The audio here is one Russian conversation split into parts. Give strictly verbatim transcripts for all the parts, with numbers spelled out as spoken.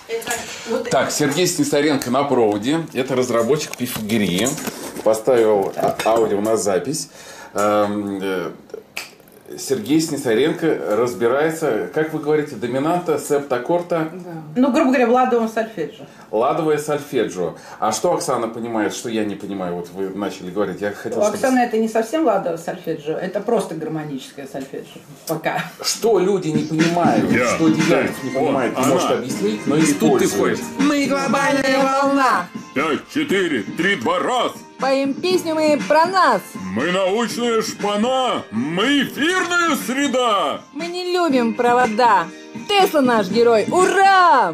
Это, вот так, Сергей Снисаренко на проводе. Это разработчик Пифагории. Поставил аудио на запись. Сергей Снисаренко разбирается, как вы говорите, доминанта, септаккорда? Да. Ну, грубо говоря, в ладовом сольфеджио. Ладовое сольфеджио. А что Оксана понимает, что я не понимаю? Вот вы начали говорить. Я хотел, У Оксаны чтобы... это не совсем ладовое сольфеджио, это просто гармоническое сольфеджио. Пока. Что люди не понимают, Я, что Девятов не понимает, не может объяснить, но использует. Мы глобальная волна. Пять, четыре, три, два, раз. Поем песню мы про нас. Мы научная шпана. Мы эфирная среда. Мы не любим провода. Тесла наш герой. Ура!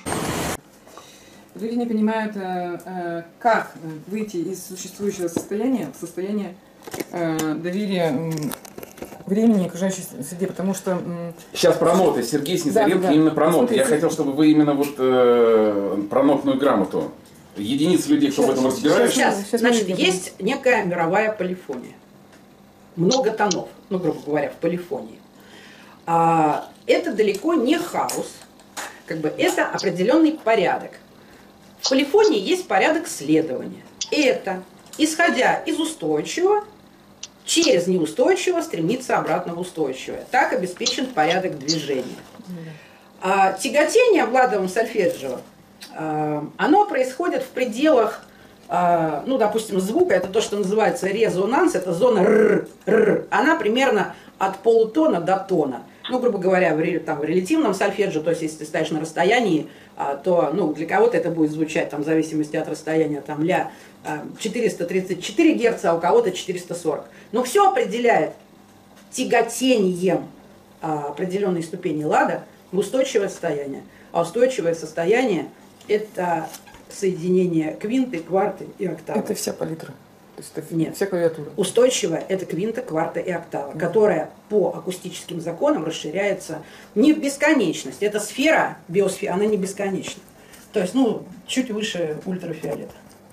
Люди не понимают, как выйти из существующего состояния в состояние доверия времени к окружающей среде, потому что... Сейчас про ноты. Сергей Снисаренко, да, да. именно про ноты. Смотрите. Я хотел, чтобы вы именно вот э, про нотную грамоту. Единицы людей, кто в этом разбирается. Сейчас, Сейчас значит, мы есть некая мировая полифония. Много тонов, ну, грубо говоря, в полифонии. А, это далеко не хаос. Как бы это определенный порядок. В полифонии есть порядок следования. Это, исходя из устойчивого, через неустойчивое стремиться обратно в устойчивое. Так обеспечен порядок движения. А, тяготение в ладовом сольфеджио, а, оно происходит в пределах, а, ну, допустим, звука, это то, что называется резонанс, это зона р, р, она примерно от полутона до тона. Ну, грубо говоря, в, там, в релятивном сольфеджио, то есть если ты стоишь на расстоянии, а, то ну, для кого-то это будет звучать, там, в зависимости от расстояния, там, ля а, четыреста тридцать четыре герца, а у кого-то четыреста сорок. Но все определяет тяготением а, определенной ступени лада в устойчивое состояние. А устойчивое состояние – это соединение квинты, кварты и октавы. Это вся палитра. То есть это Нет. вся клавиатура. Устойчивая – это квинта, кварта и октава, mm-hmm. которая по акустическим законам расширяется не в бесконечность. Это сфера, биосфера, она не бесконечна. То есть, ну, чуть выше ультрафиолета.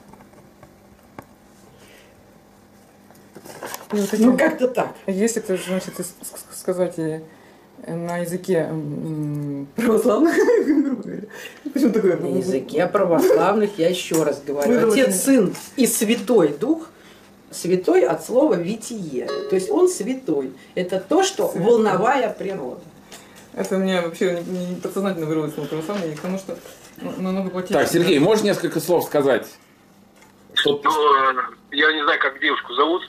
Ну, вот ну как-то так. Если это, значит, сказать на языке православных, почему такое? На языке православных, я еще раз говорю, Отец, Сын и Святой Дух. Святой от слова «витие». То есть он святой. Это то, что святой. Волновая природа. Это у меня вообще не подсознательно вырвалось слово православное, потому что намного платить. Так, Сергей, можешь несколько слов сказать? Что... Ну, я не знаю, как девушку зовут.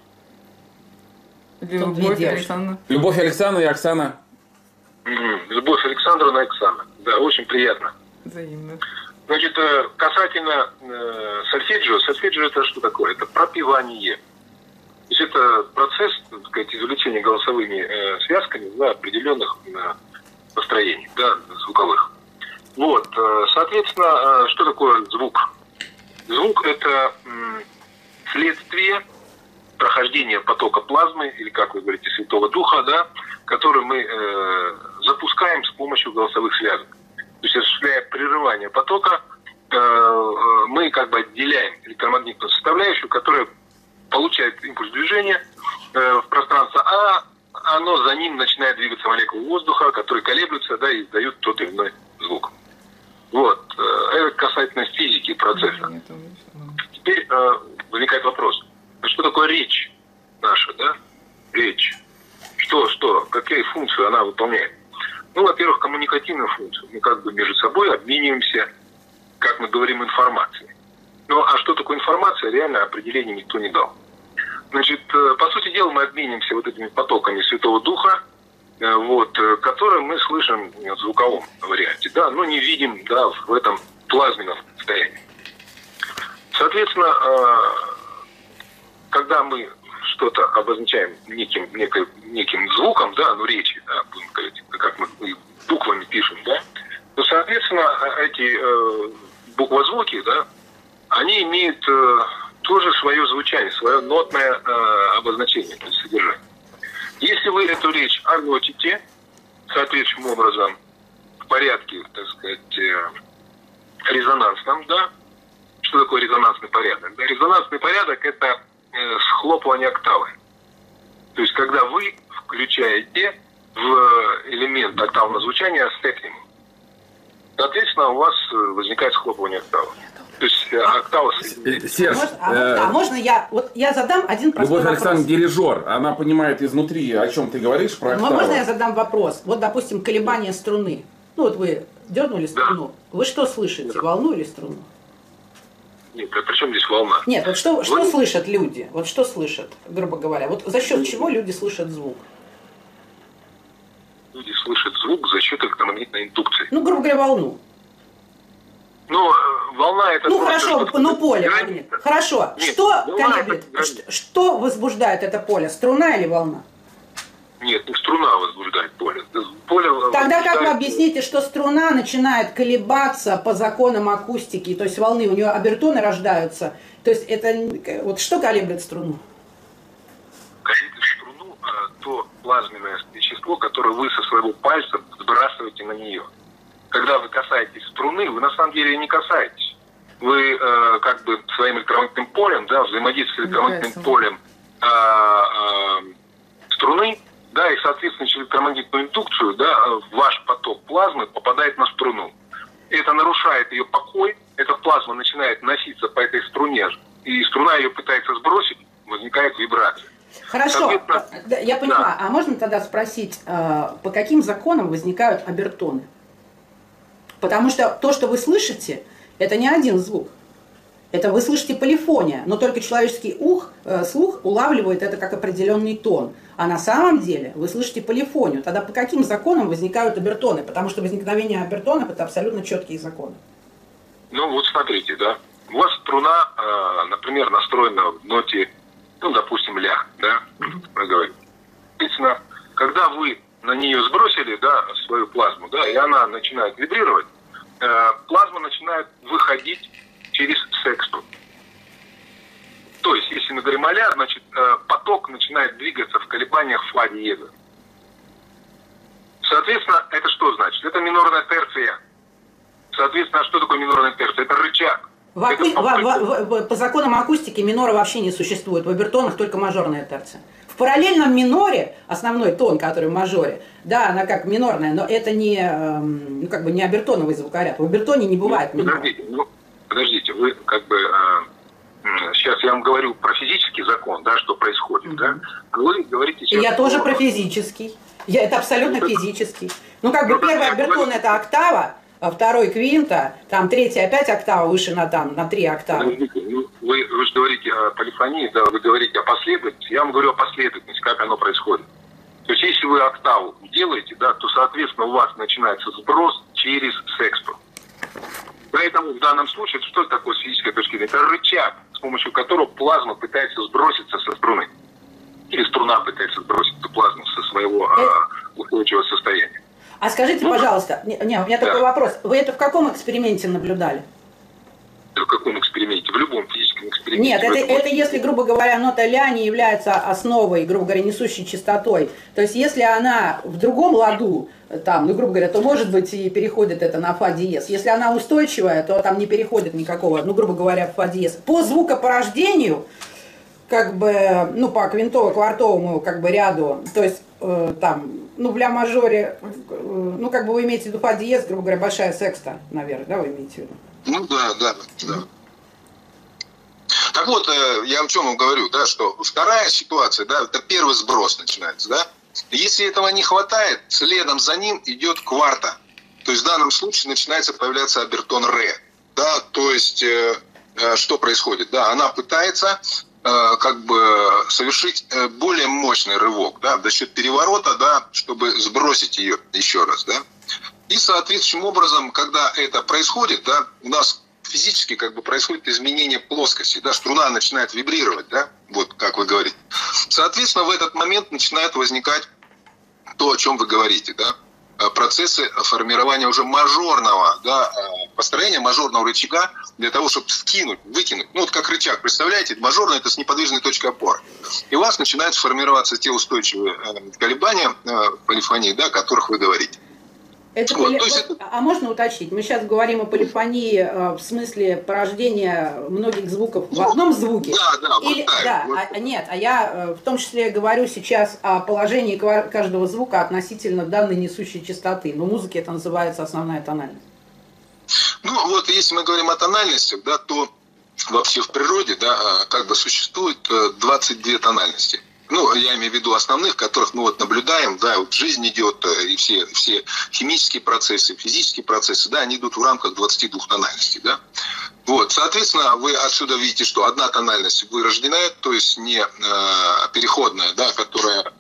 Любовь Александровна. Любовь Александровна и Оксана. Любовь Александровна и Оксана. Да, очень приятно. Взаимно. Значит, касательно э, сольфеджио, сольфеджио это что такое? Это пропевание. То есть это процесс, так сказать, извлечения голосовыми э, связками да, определенных э, построений, да, звуковых. Вот, э, соответственно, э, что такое звук? Звук это э, следствие прохождения потока плазмы, или как вы говорите, Святого Духа, да, который мы э, запускаем с помощью голосовых связок. То есть, осуществляя прерывание потока, э, мы как бы отделяем электромагнитную составляющую, которая получает импульс движения э, в пространство, а оно за ним начинает двигаться молекулы воздуха, которые колеблются, да, и издают тот или иной звук. Вот. Это касательно физики процесса. Теперь э, возникает вопрос. Что такое речь наша, да? Речь. Что, что, какие функции она выполняет? Ну, во-первых, коммуникативную функцию. Мы как бы между собой обмениваемся, как мы говорим, информацией. Ну, а что такое информация, реально определения никто не дал. Значит, по сути дела, мы обменимся вот этими потоками Святого Духа, вот, которые мы слышим в звуковом варианте, да, но не видим, да, в этом плазменном состоянии. Соответственно, когда мы что-то обозначаем неким, некой, неким звуком, да, ну, речи, да, будем говорить, как мы буквами пишем, да, то, соответственно, эти э, буквозвуки, да, они имеют э, тоже свое звучание, свое нотное э, обозначение, то есть содержание. Если вы эту речь аннотите соответствующим образом в порядке, так сказать, э, резонансном, да, что такое резонансный порядок? Да, резонансный порядок – это схлопывание октавы. То есть, когда вы включаете в элемент октавного звучания степнем. Соответственно, у вас возникает схлопывание октавы. То есть октава... Серж, Можно, а, можно, а можно я, вот я задам один простой Любовь вопрос. Александровна дирижер, она понимает изнутри, о чем ты говоришь, про Ну, октаву. можно я задам вопрос? Вот, допустим, колебания струны. Ну, вот вы дернули струну. Да. Вы что слышите, волну или струну? Нет, а при чем здесь волна? Нет, вот что, Вы... что слышат люди? Вот что слышат, грубо говоря? Вот за счет чего люди слышат звук? Люди слышат звук за счет электромагнитной индукции. Ну, грубо говоря, волну. Ну, волна это... Ну, хорошо, ну, поле. Граница. Хорошо. Нет, что колеблет? Что, что возбуждает это поле? Струна или волна? Нет, не струна возбуждает поле. поле Тогда возбуждает... как вы объясните, что струна начинает колебаться по законам акустики, то есть волны, у нее обертоны рождаются. То есть это... Вот что колеблет струну? Колеблет струну а, то плазменное вещество, которое вы со своего пальца сбрасываете на нее. Когда вы касаетесь струны, вы на самом деле не касаетесь. Вы э, как бы своим электромагнитным полем, да, взаимодействуете с электромагнитным полем э, э, струны, да, и, соответственно, через электромагнитную индукцию, да, ваш поток плазмы попадает на струну. Это нарушает ее покой, эта плазма начинает носиться по этой струне, и струна ее пытается сбросить, возникает вибрация. Хорошо, я поняла. Да. А можно тогда спросить, по каким законам возникают обертоны? Потому что то, что вы слышите, это не один звук. Это вы слышите полифония, но только человеческий ух, э, слух улавливает это как определенный тон. А на самом деле вы слышите полифонию. Тогда по каким законам возникают обертоны? Потому что возникновение обертонов – это абсолютно четкие законы. Ну вот смотрите, да. У вас струна, э, например, настроена в ноте, ну, допустим, ля, да, мы говорим. Соответственно, когда вы на нее сбросили, да, свою плазму, да, и она начинает вибрировать, э, плазма начинает выходить через сексту. То есть, если мы говорим а-ля, значит, э, поток начинает двигаться в колебаниях фа диеза. Соответственно, это что значит? Это минорная терция. Соответственно, что такое минорная терция? Это рычаг. В аку... это попытка... в, в, в, по законам акустики минора вообще не существует. В обертонах только мажорная терция. В параллельном миноре, основной тон, который в мажоре, да, она как минорная, но это не, ну, как бы не обертоновый звукоряд. В обертоне не бывает минора. Подождите, ну, подождите, вы как бы... Э, сейчас я вам говорю про физический закон, да, что происходит, mm-hmm. да. Вы говорите сейчас... И я тоже про физический. Я, это абсолютно ну, физический. Ну, как бы ну, первый обертон – это октава, а второй квинта, там третья опять октава выше на, там, на три октавы. Подождите, ну, вы, вы же говорите о полифонии, да, вы говорите о последовательности. Я вам говорю о последовательности, как оно происходит. То есть, если вы октаву делаете, да, то, соответственно, у вас начинается сброс через сексту. Поэтому в данном случае, что такое с физической точки зрения? Это рычаг, с помощью которого плазма пытается сброситься со струны. Или струна пытается сбросить эту плазму со своего а, устойчивого состояния. А скажите, пожалуйста, не, не, у меня такой да. вопрос. Вы это в каком эксперименте наблюдали? В каком эксперименте? В любом физическом эксперименте. Нет, это, это если, грубо говоря, нота ля не является основой, грубо говоря, несущей частотой. То есть, если она в другом ладу, там, ну, грубо говоря, то, может быть, и переходит это на фа диез. Если она устойчивая, то там не переходит никакого, ну, грубо говоря, фа диез. По звукопорождению, как бы, ну, по квинтово-квартовому, как бы, ряду, то есть, э, там, ну, в ля мажоре, э, ну, как бы вы имеете в виду фа диез, грубо говоря, большая секста, наверное, да, вы имеете в виду? Ну, да, да, да. Так вот, я вам чем говорю, да, что вторая ситуация, да, это первый сброс начинается, да. Если этого не хватает, следом за ним идет кварта. То есть в данном случае начинается появляться обертон ре. Да, то есть э, э, что происходит? Да, она пытается э, как бы совершить э, более мощный рывок, да, за счет переворота, да, чтобы сбросить ее еще раз, да. И соответствующим образом, когда это происходит, да, у нас физически как бы происходит изменение плоскости, да, струна начинает вибрировать, да, вот как вы говорите. Соответственно, в этот момент начинает возникать то, о чем вы говорите, да, процессы формирования уже мажорного, да, построения мажорного рычага для того, чтобы скинуть, выкинуть. Ну, вот как рычаг, представляете, мажорный – это с неподвижной точкой опоры. И у вас начинают формироваться те устойчивые колебания полифонии, да, о которых вы говорите. Это вот, поли... вот, это... А можно уточнить? Мы сейчас говорим о полифонии э, в смысле порождения многих звуков в одном звуке. Да, да, Или... вот так, да вот. А, нет, а я э, в том числе говорю сейчас о положении каждого звука относительно данной несущей частоты. Но в музыке это называется основная тональность. если мы говорим о тональностях, да, то вообще в природе, да, как бы существует двадцать две тональности. Ну, я имею в виду основных, которых мы вот наблюдаем, да, вот жизнь идет, и все, все химические процессы, физические процессы, да, они идут в рамках двадцати двух тональностей, да. Вот, соответственно, вы отсюда видите, что одна тональность вырожденная, то есть не э, переходная, да, которая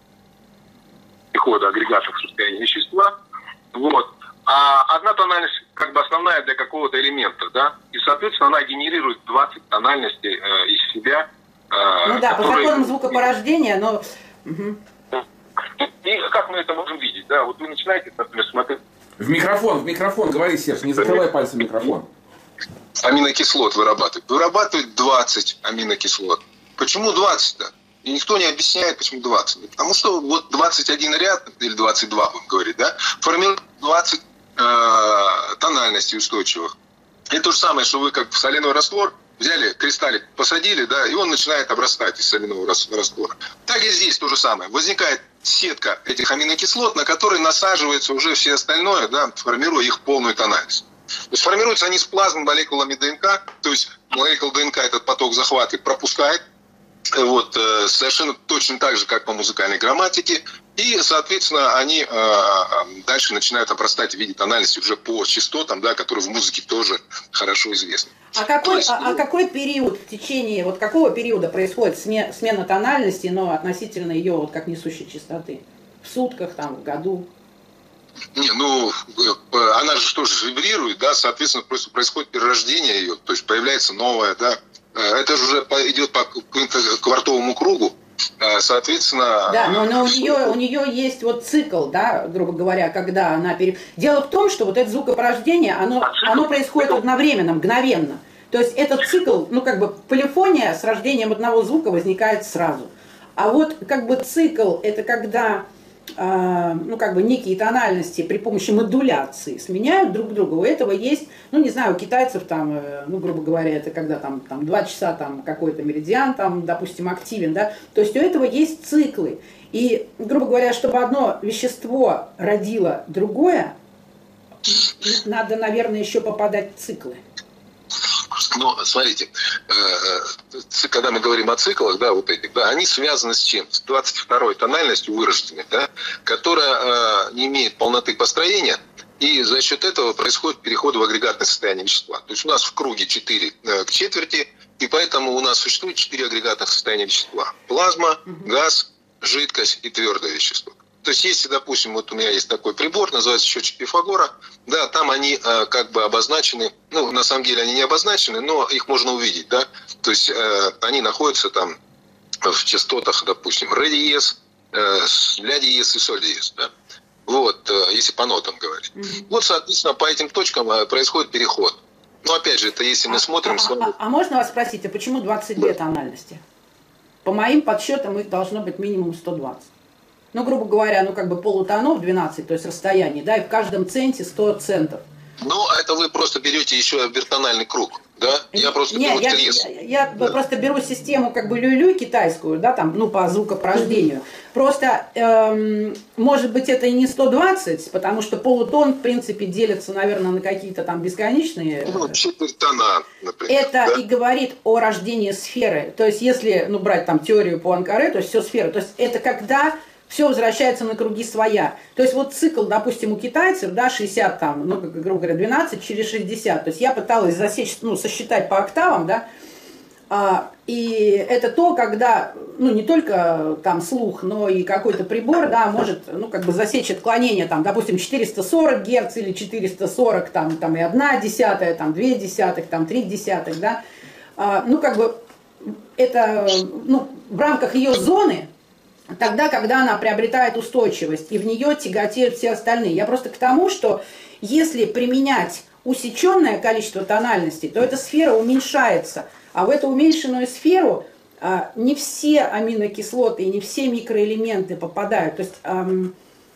перехода агрегатов в состояние вещества, вот. А одна тональность как бы основная для какого-то элемента, да, и, соответственно, она генерирует двадцать тональностей э, из себя. Э, ну да, которые... по законам звукопорождения, но... Угу. И как мы это можем видеть, да, вот вы начинаете, например, смотреть... В микрофон, в микрофон, говори, Серж, не закрывай пальцем микрофон. Аминокислот вырабатывает. Вырабатывает двадцать аминокислот. Почему двадцать-то? И никто не объясняет, почему двадцать. Потому что вот двадцать один ряд, или двадцать два, будем говорить, да, формирует двадцать э, тональностей устойчивых. Это то же самое, что вы как в соляной раствор взяли кристаллик, посадили, да, и он начинает обрастать из соляного раствора. Так и здесь то же самое. Возникает сетка этих аминокислот, на которые насаживается уже все остальное, да, формируя их полную тональность. То есть формируются они с плазмой молекулами ДНК, то есть молекула ДНК этот поток захватывает, пропускает, вот, совершенно точно так же, как по музыкальной грамматике, и, соответственно, они э, дальше начинают обрастать в виде тональности уже по частотам, да, которые в музыке тоже хорошо известны. А какой, есть, а, а какой период в течение, вот какого периода происходит смена, смена тональности, но относительно ее вот как несущей частоты? В сутках, там, в году? Не, ну, она же тоже вибрирует, да, соответственно, просто происходит перерождение ее, то есть появляется новая, да, это же уже идет по квартовому кругу, соответственно... Да, но, но у, нее, у нее есть вот цикл, да, грубо говоря, когда она... Пере... Дело в том, что вот это звукопорождение, оно, оно происходит одновременно, мгновенно. То есть этот цикл, ну, как бы полифония с рождением одного звука возникает сразу. А вот как бы цикл, это когда... ну, как бы некие тональности при помощи модуляции сменяют друг друга. У этого есть, ну, не знаю, у китайцев там, ну, грубо говоря, это когда там, там два часа там какой-то меридиан там, допустим, активен, да, то есть у этого есть циклы. И, грубо говоря, чтобы одно вещество родило другое, надо, наверное, еще попадать в циклы. Ну, смотрите, когда мы говорим о циклах, да, вот этих, да, они связаны с чем? С двадцать второй тональностью вырожденной, да, которая не имеет полноты построения, и за счет этого происходит переход в агрегатное состояние вещества. То есть у нас в круге четыре к четверти, и поэтому у нас существует четыре агрегатных состояния вещества. Плазма, газ, жидкость и твердое вещество. То есть, если, допустим, вот у меня есть такой прибор, называется счетчик Пифагора, да, там они э, как бы обозначены, ну, на самом деле они не обозначены, но их можно увидеть, да, то есть э, они находятся там в частотах, допустим, ре диез, э, ля диез и соль диез, да, вот, э, если по нотам говорить. Mm-hmm. Вот, соответственно, по этим точкам э, происходит переход. Но, опять же, это если мы а, смотрим а, с вами... А, а можно вас спросить, а почему двадцать две тональности? По моим подсчетам их должно быть минимум сто двадцать. Ну, грубо говоря, ну, как бы полутонов двенадцать, то есть расстояние, да, и в каждом центе сто центов. Ну, это вы просто берете еще бертональный круг, да? Я просто Не, беру я, трез. я, я да. просто беру систему как бы люй-люй китайскую, да, там, ну, по звукопорождению. Просто, эм, может быть, это и не сто двадцать, потому что полутон, в принципе, делится, наверное, на какие-то там бесконечные... Ну, четверть тона, например. Это да? и говорит о рождении сферы. То есть, если, ну, брать там теорию Пуанкаре, то есть все сферы. То есть, это когда... все возвращается на круги своя. То есть вот цикл, допустим, у китайцев, да, шестьдесят там, ну, грубо говоря, двенадцать через шестьдесят. То есть я пыталась засечь, ну, сосчитать по октавам, да, а, и это то, когда, ну, не только там слух, но и какой-то прибор, да, может, ну, как бы засечь отклонение, там, допустим, четыреста сорок герц или четыреста сорок, там, там и одна десятая, там, две десятых, там, три десятых, да, а, ну, как бы это, ну, в рамках ее зоны, тогда, когда она приобретает устойчивость, и в нее тяготеют все остальные. Я просто к тому, что если применять усеченное количество тональностей, то эта сфера уменьшается. А в эту уменьшенную сферу а, не все аминокислоты и не все микроэлементы попадают. То есть эм,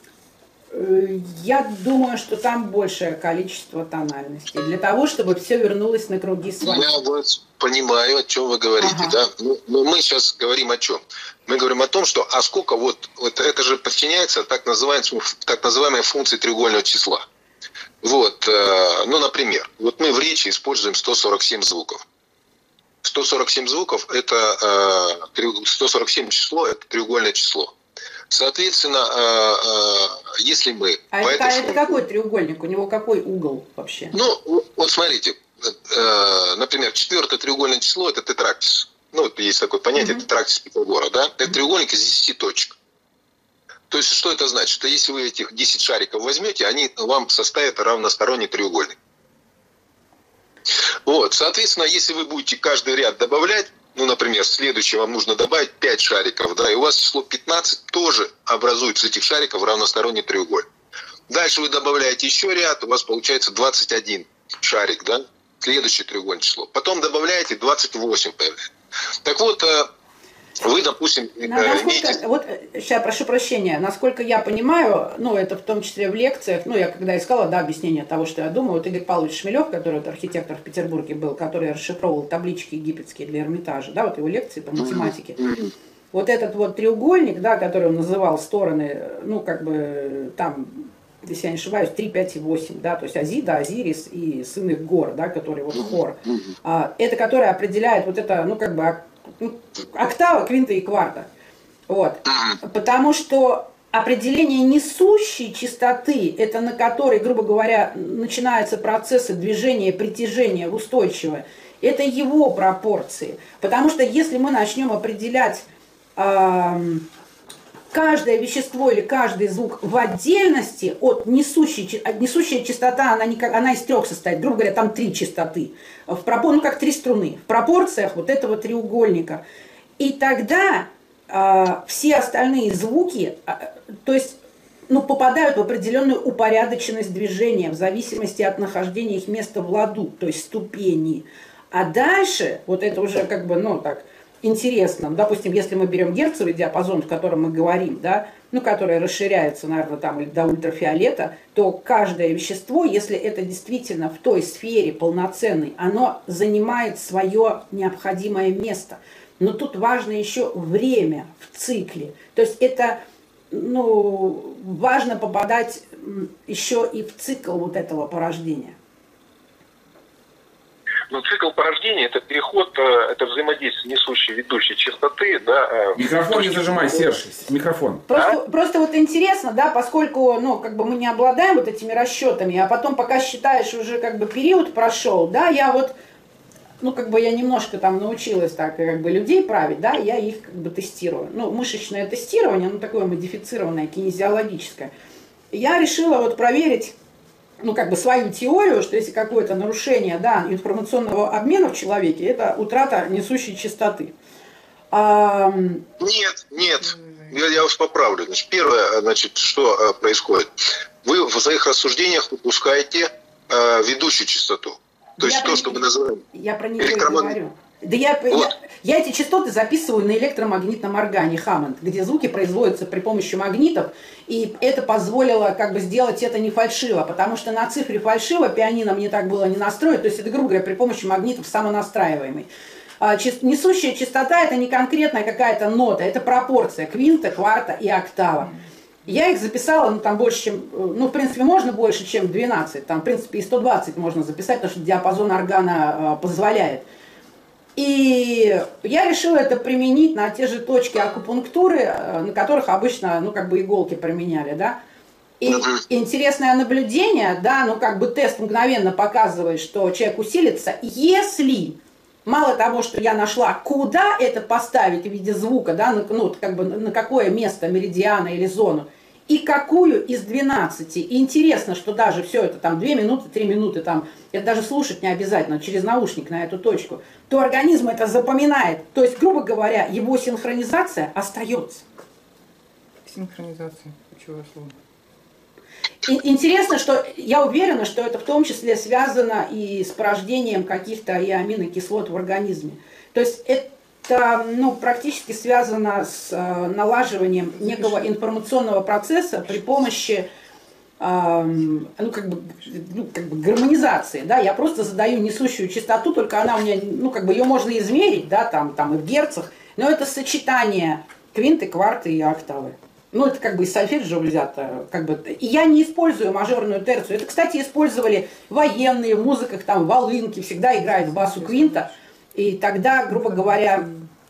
э, я думаю, что там большее количество тональностей для того, чтобы все вернулось на круги своя. Я вот понимаю, о чем вы говорите, ага. да. Ну, но мы сейчас говорим о чем? Мы говорим о том, что а сколько вот, вот это же подчиняется так называемой, так называемой функции треугольного числа. Вот, э, ну, например, вот мы в речи используем сто сорок семь звуков. сто сорок семь звуков – это э, сто сорок семь число, это треугольное число. Соответственно, э, э, если мы… А это, этой... это какой треугольник? У него какой угол вообще? Ну, вот смотрите, э, например, четвертое треугольное число – это тетрактис. Ну, вот есть такое понятие, mm-hmm. тетрактис Пифагора, да? Это треугольник из десяти точек. То есть, что это значит? Что если вы этих десять шариков возьмете, они вам составят равносторонний треугольник. Вот, соответственно, если вы будете каждый ряд добавлять, ну, например, следующий вам нужно добавить пять шариков, да, и у вас число пятнадцать тоже образует из этих шариков равносторонний треугольник. Дальше вы добавляете еще ряд, у вас получается двадцать один шарик, да, следующее треугольное число. Потом добавляете двадцать восемь появляется. Так вот, вы, допустим, насколько, имеете... Вот, сейчас, прошу прощения, насколько я понимаю, ну, это в том числе в лекциях, ну, я когда искала, да, объяснение того, что я думаю, вот Игорь Павлович Шмелев, который вот архитектор в Петербурге был, который расшифровывал таблички египетские для Эрмитажа, да, вот его лекции по математике, mm-hmm. вот этот вот треугольник, да, который он называл стороны, ну, как бы, там, если я не ошибаюсь, три, пять и восемь, да, то есть Азида, Азирис и сын их гор, да, который вот хор, mm-hmm. а, это который определяет вот это, ну, как бы, октава, квинта и кварта. Вот. Потому что определение несущей частоты, это на которой, грубо говоря, начинаются процессы движения, притяжения устойчивое, это его пропорции. Потому что если мы начнем определять э, каждое вещество или каждый звук в отдельности от несущей, несущая частота, она, не, она из трех состоит, грубо говоря, там три частоты, в пропор, ну как три струны, в пропорциях вот этого треугольника. И тогда э, все остальные звуки, э, то есть, ну, попадают в определенную упорядоченность движения в зависимости от нахождения их места в ладу, то есть ступени. А дальше, вот это уже как бы, ну так, интересно, допустим, если мы берем герцовый диапазон, в котором мы говорим, да, ну, который расширяется, наверное, там до ультрафиолета, то каждое вещество, если это действительно в той сфере полноценной, оно занимает свое необходимое место. Но тут важно еще время в цикле. То есть это, ну, важно попадать еще и в цикл вот этого порождения. Но цикл порождения – это переход, это взаимодействие несущей, ведущей частоты. Да, микрофон не зажимай, Серж, микрофон. Просто, а? просто вот интересно, да, поскольку, ну, как бы мы не обладаем вот этими расчетами, а потом, пока считаешь, уже как бы период прошел, да, я вот, ну, как бы я немножко там научилась так, как бы людей править, да, я их как бы тестирую. Ну, мышечное тестирование, ну, такое модифицированное, кинезиологическое. Я решила вот проверить, ну, как бы свою теорию, что если какое-то нарушение, да, информационного обмена в человеке, это утрата несущей частоты. А... Нет, нет, я, я вас поправлю. Значит, первое, значит, что происходит? Вы в своих рассуждениях выпускаете э, ведущую частоту. То есть я то, про... что мы называем... Я про нее электромаг... говорю. Да я, вот. я, я эти частоты записываю на электромагнитном органе Хаммонд, где звуки производятся при помощи магнитов, и это позволило как бы сделать это не фальшиво, потому что на цифре фальшиво пианино мне так было не настроить, то есть это, грубо говоря, при помощи магнитов самонастраиваемый. А, чис, несущая частота – это не конкретная какая-то нота, это пропорция квинта, кварта и октава. Я их записала, ну, там больше, чем, ну, в принципе, можно больше, чем двенадцать, там, в принципе, и сто двадцать можно записать, потому что диапазон органа э, позволяет. И я решила это применить на те же точки акупунктуры, на которых обычно, ну, как бы иголки применяли, да. И интересное наблюдение, да, ну, как бы тест мгновенно показывает, что человек усилится, если, мало того, что я нашла, куда это поставить в виде звука, да, ну, как бы на какое место меридиана или зону, и какую из двенадцати. И интересно, что даже все это там две минуты, три минуты, там, это даже слушать не обязательно, через наушник на эту точку, то организм это запоминает. То есть, грубо говоря, его синхронизация остается. Синхронизация, ключевое слово. И, интересно, что я уверена, что это в том числе связано и с порождением каких-то и аминокислот в организме. То есть это Это, ну, практически связано с э, налаживанием некого информационного процесса при помощи э, ну, как бы, ну, как бы гармонизации. Да? Я просто задаю несущую частоту, только она у меня, ну, как бы ее можно измерить, да, там, там и в герцах, но это сочетание квинты, кварты и октавы. Ну, это как бы из сольфеджио взято. Как бы. И я не использую мажорную терцию. Это, кстати, использовали военные в музыках, там, волынки, всегда играют в басу квинта. И тогда, грубо говоря,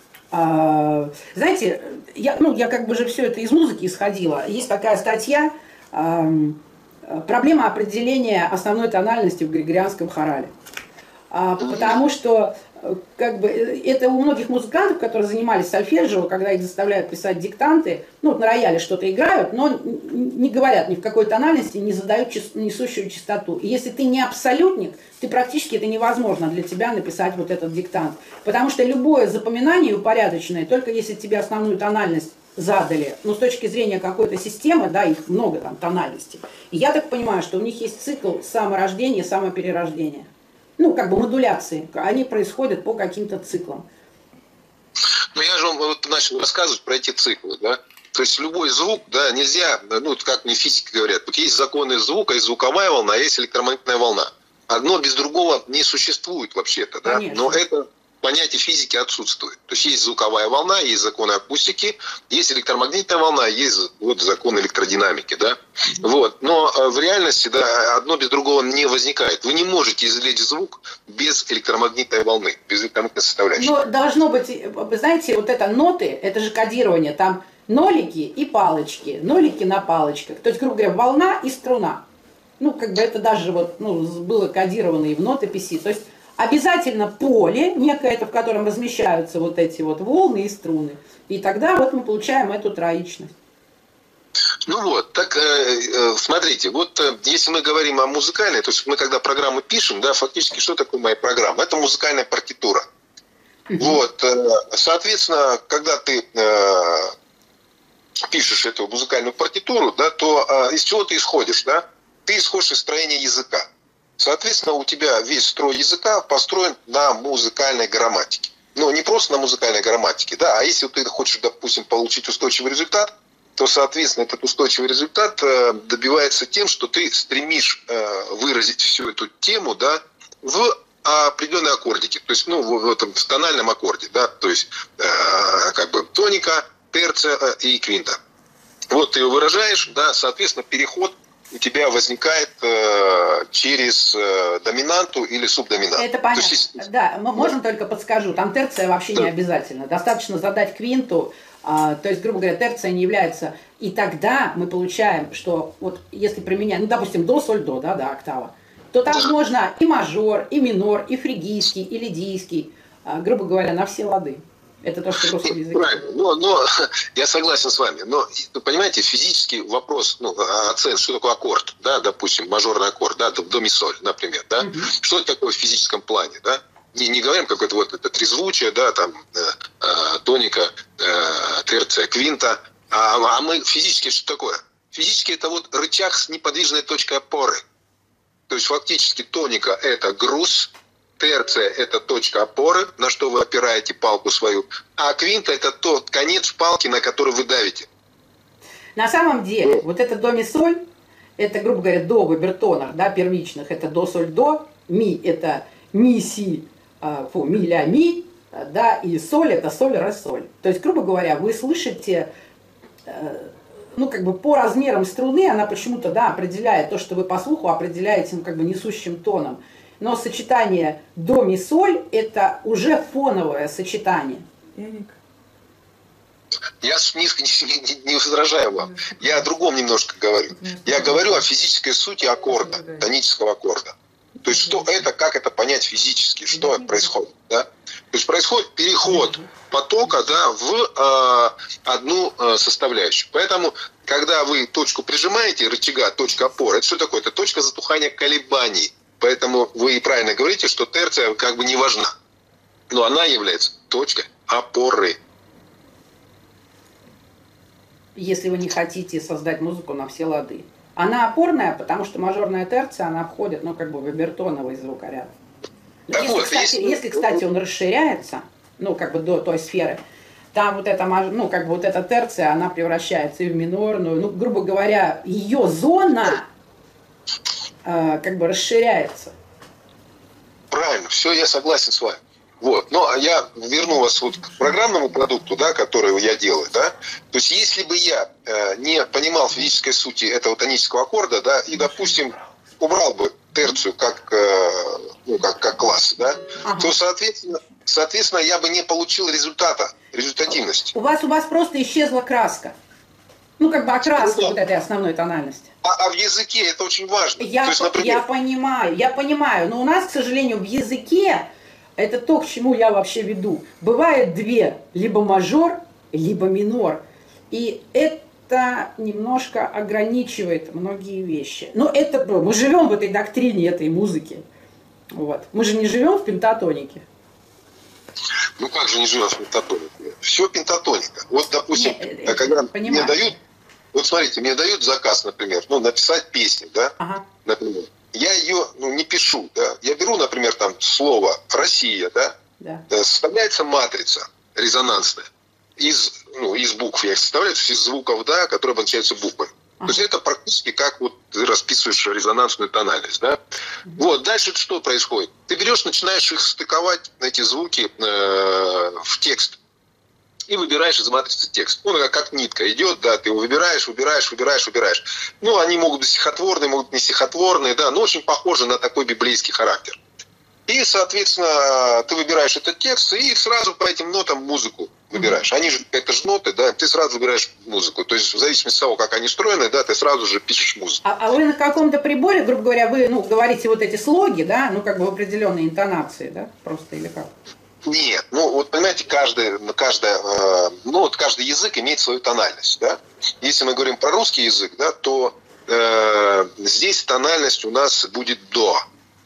э, знаете, я, ну, я как бы же все это из музыки исходила. Есть такая статья э, «Проблема определения основной тональности в григорианском хорале». А, потому что как бы, это у многих музыкантов, которые занимались сольфеджио, когда их заставляют писать диктанты, ну, вот на рояле что-то играют, но не говорят ни в какой тональности, не задают чис- несущую частоту. И если ты не абсолютник, ты практически это невозможно для тебя написать вот этот диктант. Потому что любое запоминание упорядоченное, только если тебе основную тональность задали, но с точки зрения какой-то системы, да, их много там тональностей. И я так понимаю, что у них есть цикл саморождения, самоперерождения. Ну, как бы модуляции, они происходят по каким-то циклам. Ну, я же вам вот начал рассказывать про эти циклы, да. То есть любой звук, да, нельзя, ну, как мне физики говорят, вот есть законы звука, есть звуковая волна, а есть электромагнитная волна. Одно без другого не существует вообще-то, да. Конечно. Но это понятие физики отсутствует. То есть есть звуковая волна, есть законы акустики, есть электромагнитная волна, есть вот закон электродинамики, да. Вот. Но в реальности, да, одно без другого не возникает. Вы не можете извлечь звук без электромагнитной волны, без электромагнитной составляющей. Но должно быть, вы знаете, вот это ноты, это же кодирование, там нолики и палочки, нолики на палочках. То есть, грубо говоря, волна и струна. Ну, как бы это даже вот, ну, было кодировано и в нотописи. То есть обязательно поле некое, в котором размещаются вот эти вот волны и струны. И тогда вот мы получаем эту троичность. Ну вот, так э, смотрите, вот э, если мы говорим о музыкальной, то есть мы когда программу пишем, да, фактически что такое моя программа? Это музыкальная партитура. Mm-hmm. Вот, э, соответственно, когда ты э, пишешь эту музыкальную партитуру, да, то э, из чего ты исходишь, да? Ты исходишь из строения языка. Соответственно, у тебя весь строй языка построен на музыкальной грамматике. Ну, не просто на музыкальной грамматике, да, а если ты хочешь, допустим, получить устойчивый результат, то, соответственно, этот устойчивый результат э, добивается тем, что ты стремишь э, выразить всю эту тему, да, в определенной аккордике, то есть, ну, в, в этом в тональном аккорде, да, то есть, э, как бы тоника, терция э, и квинта. Вот ты его выражаешь, да, соответственно, переход у тебя возникает э, через э, доминанту или субдоминанту. Это понятно. То есть, да, мы можем да. только подскажу, там терция вообще да. не обязательно. Достаточно задать квинту, а, то есть, грубо говоря, терция не является. И тогда мы получаем, что вот если применять, ну, допустим, до, соль, до, да, да, октава, то там да. можно и мажор, и минор, и фригийский, и лидийский, а, грубо говоря, на все лады. Это то, что в русском языке. Правильно, но, но я согласен с вами. Но, понимаете, физический вопрос, ну, оценки, что такое аккорд, да, допустим, мажорный аккорд, да, до ми соль, например, да, угу. Что это такое в физическом плане, да? Не, не говорим какое-то вот это трезвучие, да, там, э, э, тоника, э, терция, квинта, а, а мы физически что такое? Физически это вот рычаг с неподвижной точкой опоры. То есть фактически тоника это груз, терция – это точка опоры, на что вы опираете палку свою, а квинта – это тот конец палки, на который вы давите. На самом деле, вот это до, ми, соль, это, грубо говоря, до в обертонах, да, первичных, это до, соль, до, ми – это ми, си, фу, ми, ля, ми, да, и соль – это соль, ре, соль. То есть, грубо говоря, вы слышите, ну, как бы по размерам струны, она почему-то, да, определяет то, что вы по слуху определяете, ну, как бы несущим тоном. Но сочетание до, ми, соль – это уже фоновое сочетание. Я не, не, не возражаю вам. Я о другом немножко говорю. Я говорю о физической сути аккорда, тонического аккорда. То есть, что это, как это понять физически, что происходит. Да? То есть, происходит переход потока, да, в э, одну э, составляющую. Поэтому, когда вы точку прижимаете, рычага, точка опоры, это что такое? Это точка затухания колебаний. Поэтому вы и правильно говорите, что терция как бы не важна. Но она является точкой опоры. Если вы не хотите создать музыку на все лады. Она опорная, потому что мажорная терция, она входит, ну, как бы в обертоновый звукоряд. Если, вот, кстати, если... если, кстати, он расширяется, ну, как бы до той сферы, там вот эта, ну, как бы вот эта терция, она превращается и в минорную. Ну, грубо говоря, ее зона... как бы расширяется. Правильно, все, я согласен с вами. Вот. Но я верну вас вот к программному продукту, да, который я делаю, да. То есть, если бы я э, не понимал физической сути этого тонического аккорда, да, и, допустим, убрал бы терцию как, э, ну, как, как класс, да, ага. то, соответственно, соответственно, я бы не получил результата, результативности. У вас, у вас просто исчезла краска. Ну, как бы окраска ну, вот этой основной тональности. А, а в языке это очень важно. Я, то есть, например... я понимаю, я понимаю, но у нас, к сожалению, в языке, это то, к чему я вообще веду, бывает две, либо мажор, либо минор. И это немножко ограничивает многие вещи. Но это, мы живем в этой доктрине этой музыки. Вот. Мы же не живем в пентатонике. Ну как же не живем в пентатонике? Все пентатоника. Вот, допустим, не, когда понимаю. мне дают, вот смотрите, мне дают заказ, например, ну, написать песню, да, ага. например. Я ее, ну, не пишу, да. Я беру, например, там слово «Россия», да, да. составляется матрица резонансная из, ну, из букв. Я их составляю, из звуков, да, которые обозначаются буквами. Ага. То есть это практически как вот ты расписываешь резонансную тональность, да. Mm-hmm. Вот, дальше что происходит? Ты берешь, начинаешь их стыковать, эти звуки, э, в текст. И выбираешь из матрицы текст. Ну, как, как нитка идет, да, ты его выбираешь, выбираешь, выбираешь, выбираешь. Ну, они могут быть стихотворные, могут не стихотворные, да, но очень похожи на такой библейский характер. И, соответственно, ты выбираешь этот текст и сразу по этим нотам музыку выбираешь. Они же, это же ноты, да, ты сразу выбираешь музыку. То есть, в зависимости от того, как они строены, да, ты сразу же пишешь музыку. А, а вы на каком-то приборе, грубо говоря, вы, ну, говорите вот эти слоги, да, ну, как бы в определенной интонации, да, просто или как? Нет, ну вот понимаете, каждый, каждая, э, ну вот каждый язык имеет свою тональность, да. Если мы говорим про русский язык, да, то э, здесь тональность у нас будет до.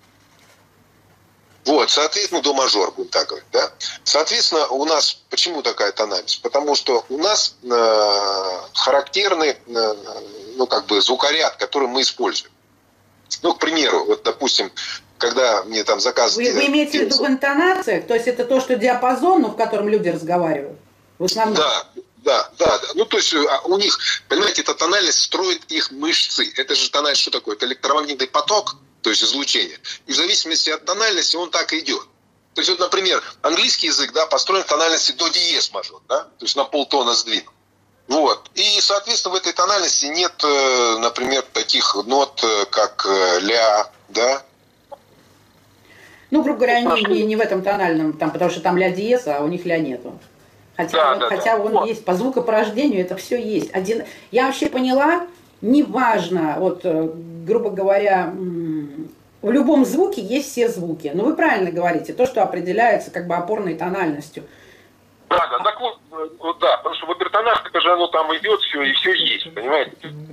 Вот, соответственно, до мажор, будем так говорить, да. Соответственно, у нас почему такая тональность? Потому что у нас э, характерный, э, ну как бы звукоряд, который мы используем. Ну, к примеру, вот, допустим, когда мне там заказывают... Вы, вы имеете в виду в интонациях? То есть это то, что диапазон, ну, в котором люди разговаривают? В основном? Да, да, да, да. Ну, то есть у них, понимаете, эта тональность строит их мышцы. Это же тональность что такое? Это электромагнитный поток, то есть излучение. И в зависимости от тональности он так и идет. То есть вот, например, английский язык, да, построен в тональности до диез мажор, да, то есть на полтона сдвинут. Вот. И, соответственно, в этой тональности нет, например, таких нот, как ля, да. Ну, грубо говоря, они не, не в этом тональном, там, потому что там ля диез, а у них ля нету. Хотя, да, да, хотя да. он вот. Есть, по звукопорождению это все есть. Один... Я вообще поняла, неважно, вот, грубо говоря, в любом звуке есть все звуки. Но вы правильно говорите, то, что определяется как бы опорной тональностью. Да, да, так вот, вот да, потому что в обертонах, это же оно там идет, все, и все есть, понимаете?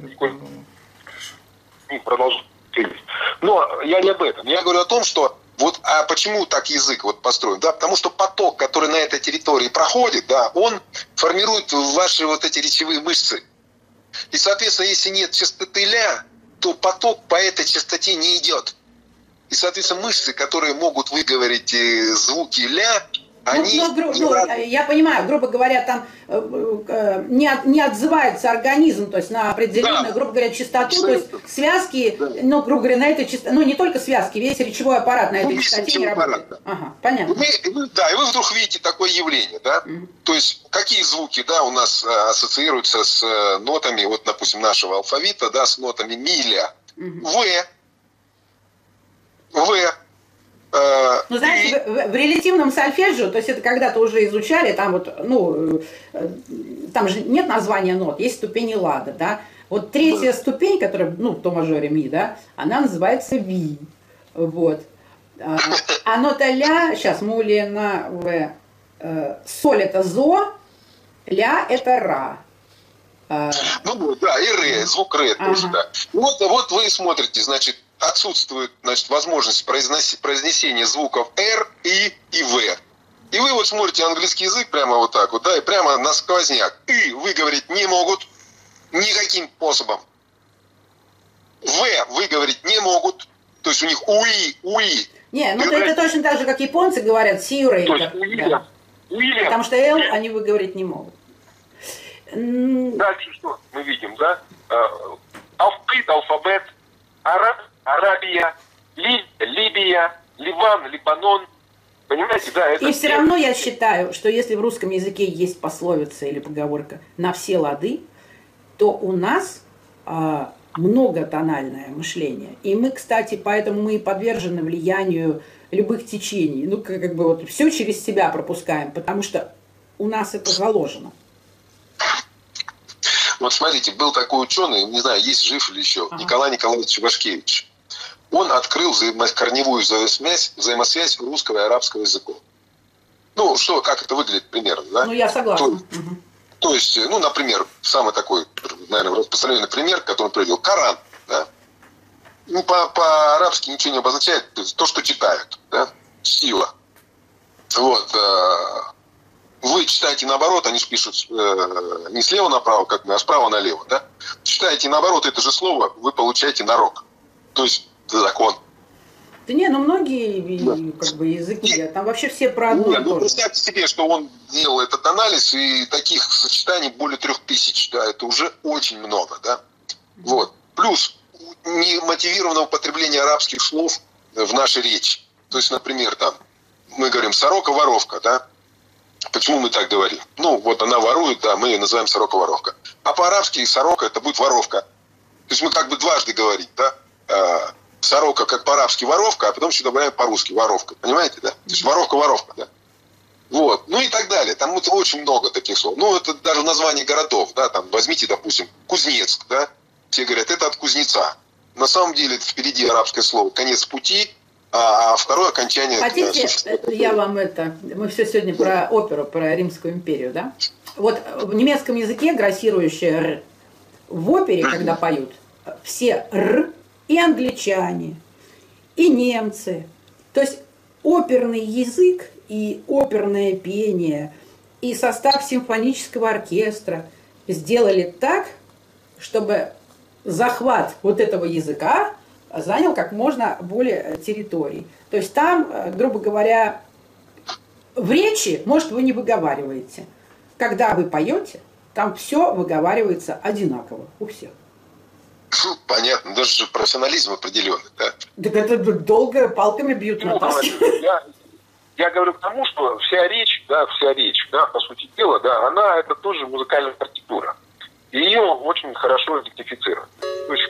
Продолжим. Но я не об этом. Я говорю о том, что вот, а почему так язык вот построен? Да, потому что поток, который на этой территории проходит, да, он формирует ваши вот эти речевые мышцы. И, соответственно, если нет частоты ля, то поток по этой частоте не идет. И, соответственно, мышцы, которые могут выговорить звуки ля, они... Ну, ну, ну, я понимаю, грубо говоря, там э, э, не, от, не отзывается организм, то есть на определенную, да. грубо говоря, частоту, абсолютно. То есть связки, да. ну, грубо говоря, на этой частоте, ну, не только связки, весь речевой аппарат на этой ну, частоте не работает. Аппарат, да. Ага, понятно. Мы, мы, да, и вы вдруг видите такое явление, да, mm-hmm. то есть какие звуки, да, у нас а, ассоциируются с а, нотами, вот, допустим, нашего алфавита, да, с нотами ми-ля, mm-hmm. В, В, Ну, знаете, и... в, в релятивном сольфеджио, то есть это когда-то уже изучали, там вот, ну, там же нет названия нот, есть ступени лада, да. Вот третья да. ступень, которая, ну, в до мажоре ми, да, она называется ви, вот. А нота ля, сейчас мули на в, соль это зо, ля это ра. Ну, да, и ре, звук ре ага. тоже, да. Вот, вот вы смотрите, значит, отсутствует, значит, возможность произнесения звуков R, И и В. И вы вот смотрите английский язык прямо вот так вот, да, и прямо на сквозняк. И выговорить не могут никаким способом. В выговорить не могут. То есть у них уи, уи. Не, ну это, это точно так же, как японцы говорят, сиюрейка. Да. Потому что L они выговорить не могут. Дальше что мы видим, да? Алфавит, алфабет, Ара, Арабия, Ли, Либия, Ливан, Либанон, Понимаете, да, это... И все равно я считаю, что если в русском языке есть пословица или поговорка «на все лады», то у нас а, многотональное мышление. И мы, кстати, поэтому мы и подвержены влиянию любых течений. Ну, как, как бы вот все через себя пропускаем, потому что у нас это заложено. Вот смотрите, был такой ученый, не знаю, есть жив или еще, ага. Николай Николаевич Ивашкевич. Он открыл взаимо- корневую взаимосвязь, взаимосвязь русского и арабского языков. Ну, что, как это выглядит примерно, да? Ну, я согласна. То, угу. то есть, ну, например, самый такой, наверное, распространенный пример, который он привел, Коран, да? Ну, по- по-арабски ничего не обозначает, то, есть, то, что читают, да? Сила. Вот. Э- Вы читаете наоборот, они же пишут э, не слева направо, как мы, а справа налево, да? Читаете наоборот это же слово, вы получаете нарок. То есть закон. Да не, ну многие да. как бы языки, там вообще все про одно Нет, и то ну же. представьте себе, что он делал этот анализ, и таких сочетаний более трех тысяч, да, это уже очень много, да? Вот. Плюс немотивированное употребление арабских слов в нашей речи. То есть, например, там, мы говорим «сорока-воровка», да? Почему мы так говорим? Ну, вот она ворует, да, мы ее называем сорока-воровка. А по-арабски сорока это будет воровка. То есть мы как бы дважды говорим, да? Э, сорока как по-арабски воровка, а потом еще добавляем по-русски воровка. Понимаете, да? То есть воровка-воровка, да? Вот. Ну и так далее. Там вот очень много таких слов. Ну, это даже название городов, да, там возьмите, допустим, Кузнецк, да? Все говорят, это от кузнеца. На самом деле это впереди арабское слово «конец пути», а второе окончание... Хотите, я вам это... Мы все сегодня про оперу, про Римскую империю, да? Вот в немецком языке грассирующее «р». В опере, когда поют, все «р» и англичане, и немцы. То есть оперный язык и оперное пение, и состав симфонического оркестра сделали так, чтобы захват вот этого языка занял как можно более территорий. То есть там, грубо говоря, в речи, может, вы не выговариваете. Когда вы поете, там все выговаривается одинаково у всех. Понятно, даже профессионализм определенный, да? Так это долго палками бьют на таске. Я, я говорю к тому, что вся речь, да, вся речь, да, по сути дела, да, она это тоже музыкальная партитура. И ее очень хорошо идентифицировать. То есть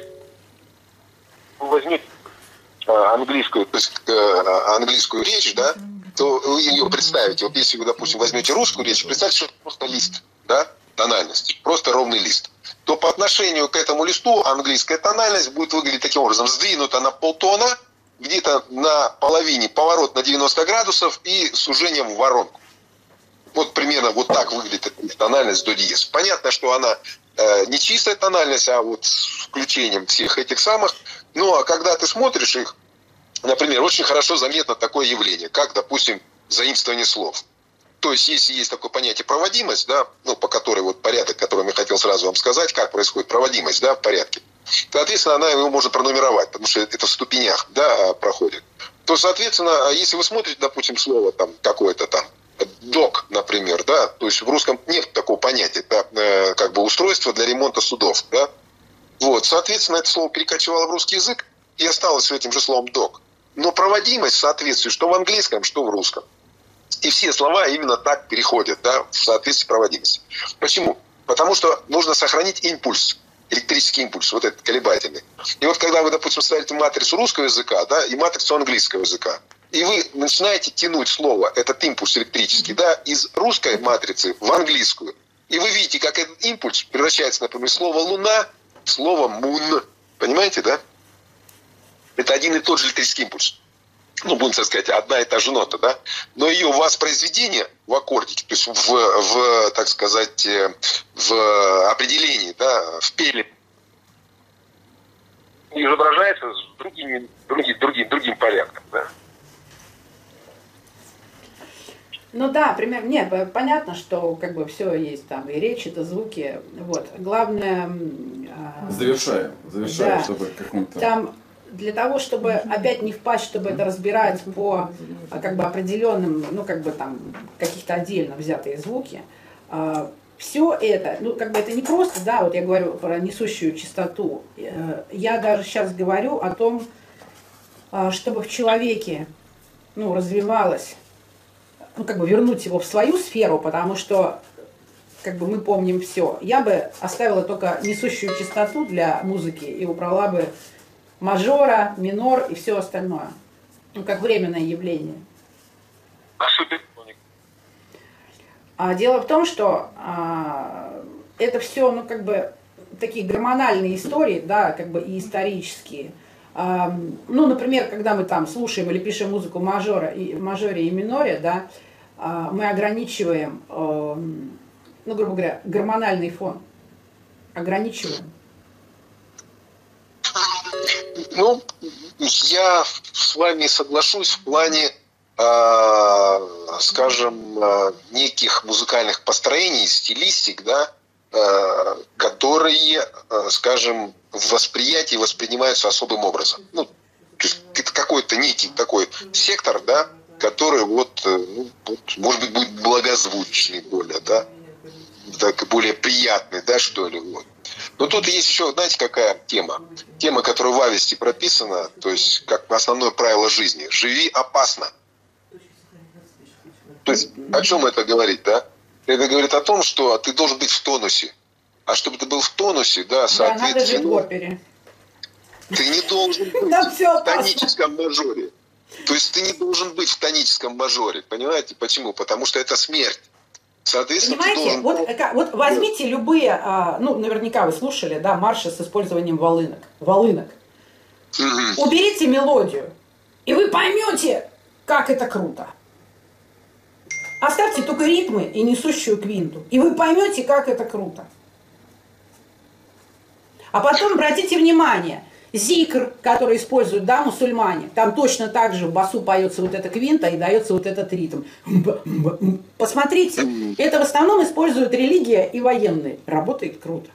вы возьмете английскую, то есть, английскую речь, да, то вы ее представите. Вот если вы, допустим, возьмете русскую речь, представьте, что это просто лист, да, тональности, просто ровный лист. То по отношению к этому листу английская тональность будет выглядеть таким образом. Сдвинута на полтона, где-то на половине поворот на девяносто градусов и сужением в воронку. Вот примерно вот так выглядит тональность до диез. Понятно, что она э, не чистая тональность, а вот с включением всех этих самых. Ну, а когда ты смотришь их, например, очень хорошо заметно такое явление, как, допустим, заимствование слов. То есть, если есть такое понятие проводимость, да, ну, по которой вот порядок, который я хотел сразу вам сказать, как происходит проводимость, да, в порядке, соответственно, она его может пронумеровать, потому что это в ступенях, да, проходит. То, соответственно, если вы смотрите, допустим, слово там какое-то там, док, например, да, то есть в русском нет такого понятия, это э, как бы устройство для ремонта судов, да. Вот, соответственно, это слово перекочевало в русский язык и осталось с этим же словом док. Но проводимость в соответствии, что в английском, что в русском. И все слова именно так переходят, да, в соответствии с проводимостью. Почему? Потому что нужно сохранить импульс, электрический импульс, вот этот колебательный. И вот когда вы, допустим, ставите матрицу русского языка, да, и матрицу английского языка, и вы начинаете тянуть слово, этот импульс электрический, да, из русской матрицы в английскую, и вы видите, как этот импульс превращается, например, слово «луна» в слово «мун». Понимаете, да? Это один и тот же электрический импульс. Ну, будем так сказать, одна и та же нота, да? Но ее воспроизведение в аккордике, то есть в, в так сказать, в определении, да, в пеле, изображается с другими, другим, другим, другим порядком, да? Ну да, примерно, нет, понятно, что как бы все есть там, и речь, это звуки, вот. Главное... Завершаем, завершаем, да, чтобы каком-то... Там для того, чтобы опять не впасть, чтобы это разбирать по как бы определенным, ну как бы там каких-то отдельно взятые звуки, все это, ну как бы это не просто, да, вот я говорю про несущую частоту, я даже сейчас говорю о том, чтобы в человеке, ну, развивалась ну, как бы вернуть его в свою сферу, потому что, как бы мы помним все, я бы оставила только несущую частоту для музыки и убрала бы мажора, минор и все остальное. Ну, как временное явление. А супер? А дело в том, что а, это все, ну, как бы, такие гормональные истории, да, как бы и исторические. А, ну, например, когда мы там слушаем или пишем музыку мажора и, в мажоре и миноре, да, а, мы ограничиваем, а, ну, грубо говоря, гормональный фон. Ограничиваем. Ну, я с вами соглашусь в плане, э, скажем, э, неких музыкальных построений, стилистик, да, э, которые, э, скажем, в восприятии воспринимаются особым образом. Ну, то есть это какой-то некий такой сектор, да, который вот, э, ну, вот, может быть, будет благозвучный более, да, так, более приятный, да, что ли, вот. Но тут есть еще, знаете, какая тема? Тема, которая в Авесте прописана, то есть как основное правило жизни. Живи опасно. То есть о чем это говорит, да? Это говорит о том, что ты должен быть в тонусе. А чтобы ты был в тонусе, да, соответственно... Да, надо жить в опере. Ты не должен быть в тоническом мажоре. То есть ты не должен быть в тоническом мажоре. Понимаете, почему? Потому что это смерть. Понимаете, вот, вот возьмите любые, ну, наверняка вы слушали, да, марши с использованием волынок. Волынок. Mm-hmm. Уберите мелодию, и вы поймете, как это круто. Оставьте только ритмы и несущую квинту, и вы поймете, как это круто. А потом обратите внимание, зикр, который используют, да, мусульмане, там точно так же в басу поется вот эта квинта и дается вот этот ритм. Посмотрите, это в основном используют религия и военные. Работает круто.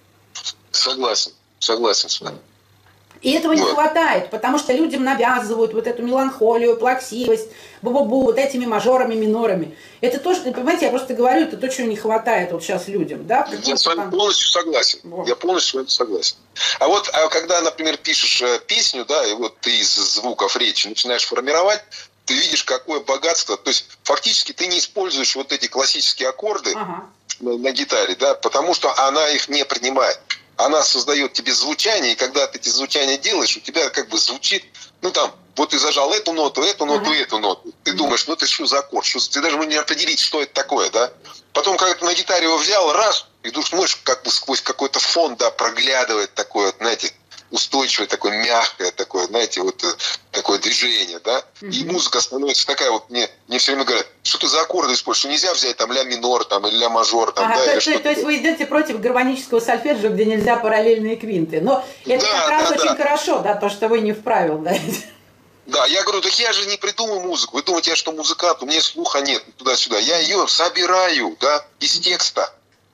Согласен, согласен с вами. И этого не хватает, потому что людям навязывают вот эту меланхолию, плаксивость, бу-бу-бу, вот этими мажорами, минорами. Это то, что, понимаете, я просто говорю, это то, чего не хватает вот сейчас людям. Да? Я с вами там... полностью согласен. Вот. Я полностью с вами согласен. А вот а когда, например, пишешь песню, да, и вот ты из звуков речи начинаешь формировать, ты видишь, какое богатство. То есть фактически ты не используешь вот эти классические аккорды ага. на, на гитаре, да, потому что она их не принимает. Она создает тебе звучание, и когда ты эти звучания делаешь, у тебя как бы звучит, ну там, вот ты зажал эту ноту, эту ноту, ага. эту ноту. Ты думаешь, ну ты что за аккорд? Что, ты даже можешь не определить, что это такое, да? Потом, когда ты на гитаре его взял, раз, и вдруг смотришь, как бы сквозь какой-то фон, да, проглядывает такое, знаете, устойчивое, такое мягкое, такое, знаете, вот такое движение, да? Mm-hmm. И музыка становится такая вот, мне, мне все время говорят, что ты за аккорды используешь, нельзя взять там ля минор, там, или ля мажор, там, ага, да, то, или то, что-то. То есть вы идете против гармонического сольфеджио, где нельзя параллельные квинты. Но это да, как раз да, очень да. хорошо, да, то, что вы не вправил, да. Да, я говорю, так я же не придумаю музыку. Вы думаете, я что музыкант, у меня слуха нет, туда-сюда. Я ее собираю, да, из текста.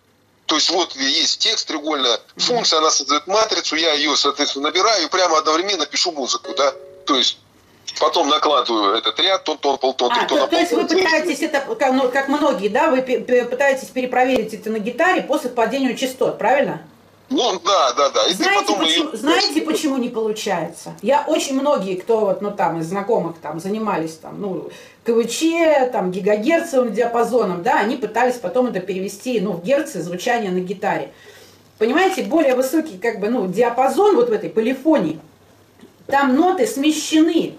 То есть вот есть текст, треугольная функция, она создает матрицу, я ее, соответственно, набираю и прямо одновременно пишу музыку, да. То есть потом накладываю этот ряд, тон, тон, полтон, три тона. То, то есть вы пытаетесь, это, ну, как многие, да, вы пытаетесь перепроверить это на гитаре по совпадению частот, правильно? Ну, да, да, да. И знаете, потом почему, ее... знаете, почему не получается? Я очень многие, кто вот, ну, там, из знакомых там занимались там, ну, КВЧ, там, гигагерцовым диапазоном, да, они пытались потом это перевести, ну, в герцы звучания на гитаре. Понимаете, более высокий, как бы, ну, диапазон вот в этой полифонии, там ноты смещены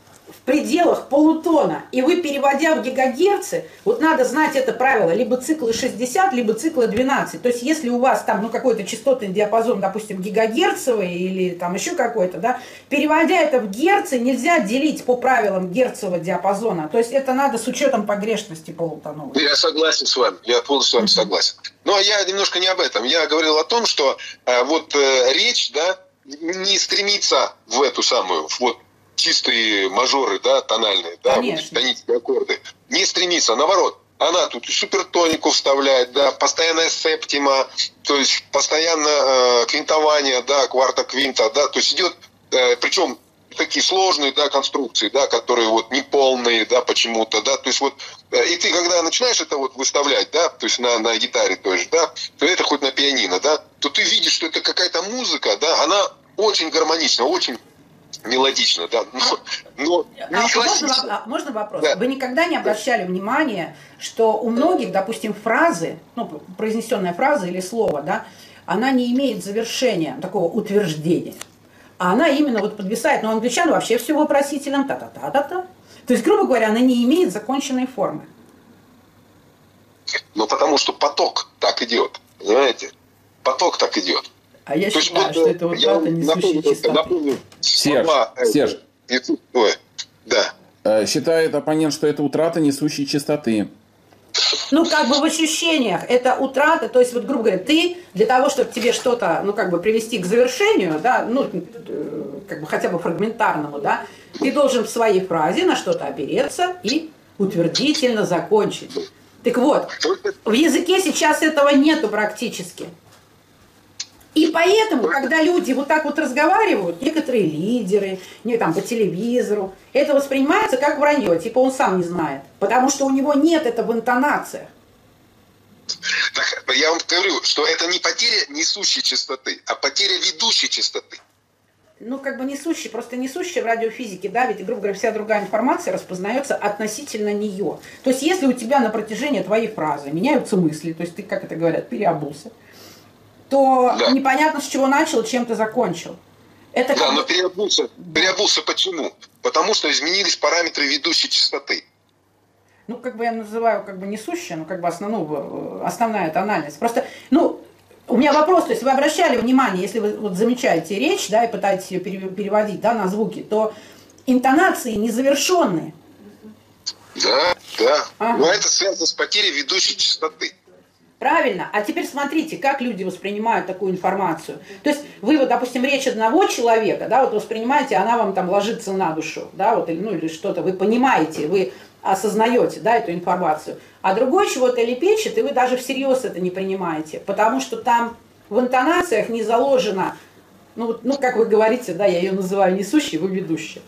в пределах полутона, и вы, переводя в гигагерцы, вот надо знать это правило, либо циклы шестьдесят, либо циклы двенадцать. То есть, если у вас там, ну, какой-то частотный диапазон, допустим, гигагерцевый или там еще какой-то, да, переводя это в герцы, нельзя делить по правилам герцового диапазона. То есть, это надо с учетом погрешности полутоновой. Я согласен с вами, я полностью с вами согласен. Но я немножко не об этом. Я говорил о том, что э, вот э, речь, да, не стремится в эту самую, вот, чистые мажоры, да, тональные, да, вот, тонические аккорды, не стремится, наоборот, она тут и супертонику вставляет, да, постоянная септима, то есть постоянно э, квинтование, да, кварта квинта, да, то есть идет, э, причем такие сложные, да, конструкции, да, которые вот неполные, да, почему-то, да, то есть вот, э, и ты когда начинаешь это вот выставлять, да, то есть на, на гитаре тоже, да, то это хоть на пианино, да, то ты видишь, что это какая-то музыка, да, она очень гармонична, очень мелодично, да, но, но А не классично. можно, можно вопрос? Да. Вы никогда не обращали внимания, что у многих, допустим, фразы, ну, произнесенная фраза или слово, да, она не имеет завершения, такого утверждения. А она именно вот подвисает, но у англичан вообще все в вопросительном та-та-та-та-та. То есть, грубо говоря, она не имеет законченной формы. Ну, потому что поток так идет, понимаете? Поток так идет. А я То считаю, есть, что вот, это вот я правда несущая напомню, чистоты. напомню Серж, слова, э, Серж. и- ой, да. Э, Считает оппонент, что это утрата несущей чистоты. Ну, как бы в ощущениях это утрата, то есть, вот, грубо говоря, ты для того, чтобы тебе что-то, ну, как бы привести к завершению, да, ну, э, как бы хотя бы фрагментарному, да, ты должен в своей фразе на что-то опереться и утвердительно закончить. Так вот, в языке сейчас этого нету практически. И поэтому, когда люди вот так вот разговаривают, некоторые лидеры, не там по телевизору, это воспринимается как вранье, типа он сам не знает, потому что у него нет этого в интонациях. Так, я вам говорю, что это не потеря несущей частоты, а потеря ведущей частоты. Ну, как бы несущий, просто несущий в радиофизике, да, ведь, грубо говоря, вся другая информация распознается относительно нее. То есть, если у тебя на протяжении твоей фразы меняются мысли, то есть ты, как это говорят, переобулся, то Да. непонятно, с чего начал, чем ты закончил. Это Да, как... но переобулся. Переобулся почему? Потому что изменились параметры ведущей частоты. Ну, как бы я называю как бы несущая, ну, как бы основную, основная тональность. Просто, ну, у меня вопрос, то есть вы обращали внимание, если вы вот замечаете речь, да, и пытаетесь ее переводить, да, на звуки, то интонации незавершенные. Да, да. Ага. Но это связано с потерей ведущей частоты. Правильно. А теперь смотрите, как люди воспринимают такую информацию. То есть вы, вот, допустим, речь одного человека, да, вот воспринимаете, она вам там ложится на душу, да, вот, или, ну, или что-то, вы понимаете, вы осознаете, да, эту информацию. А другой чего-то лепечет, и вы даже всерьез это не принимаете, потому что там в интонациях не заложено, ну, вот, ну как вы говорите, да, я ее называю несущей, вы ведущая.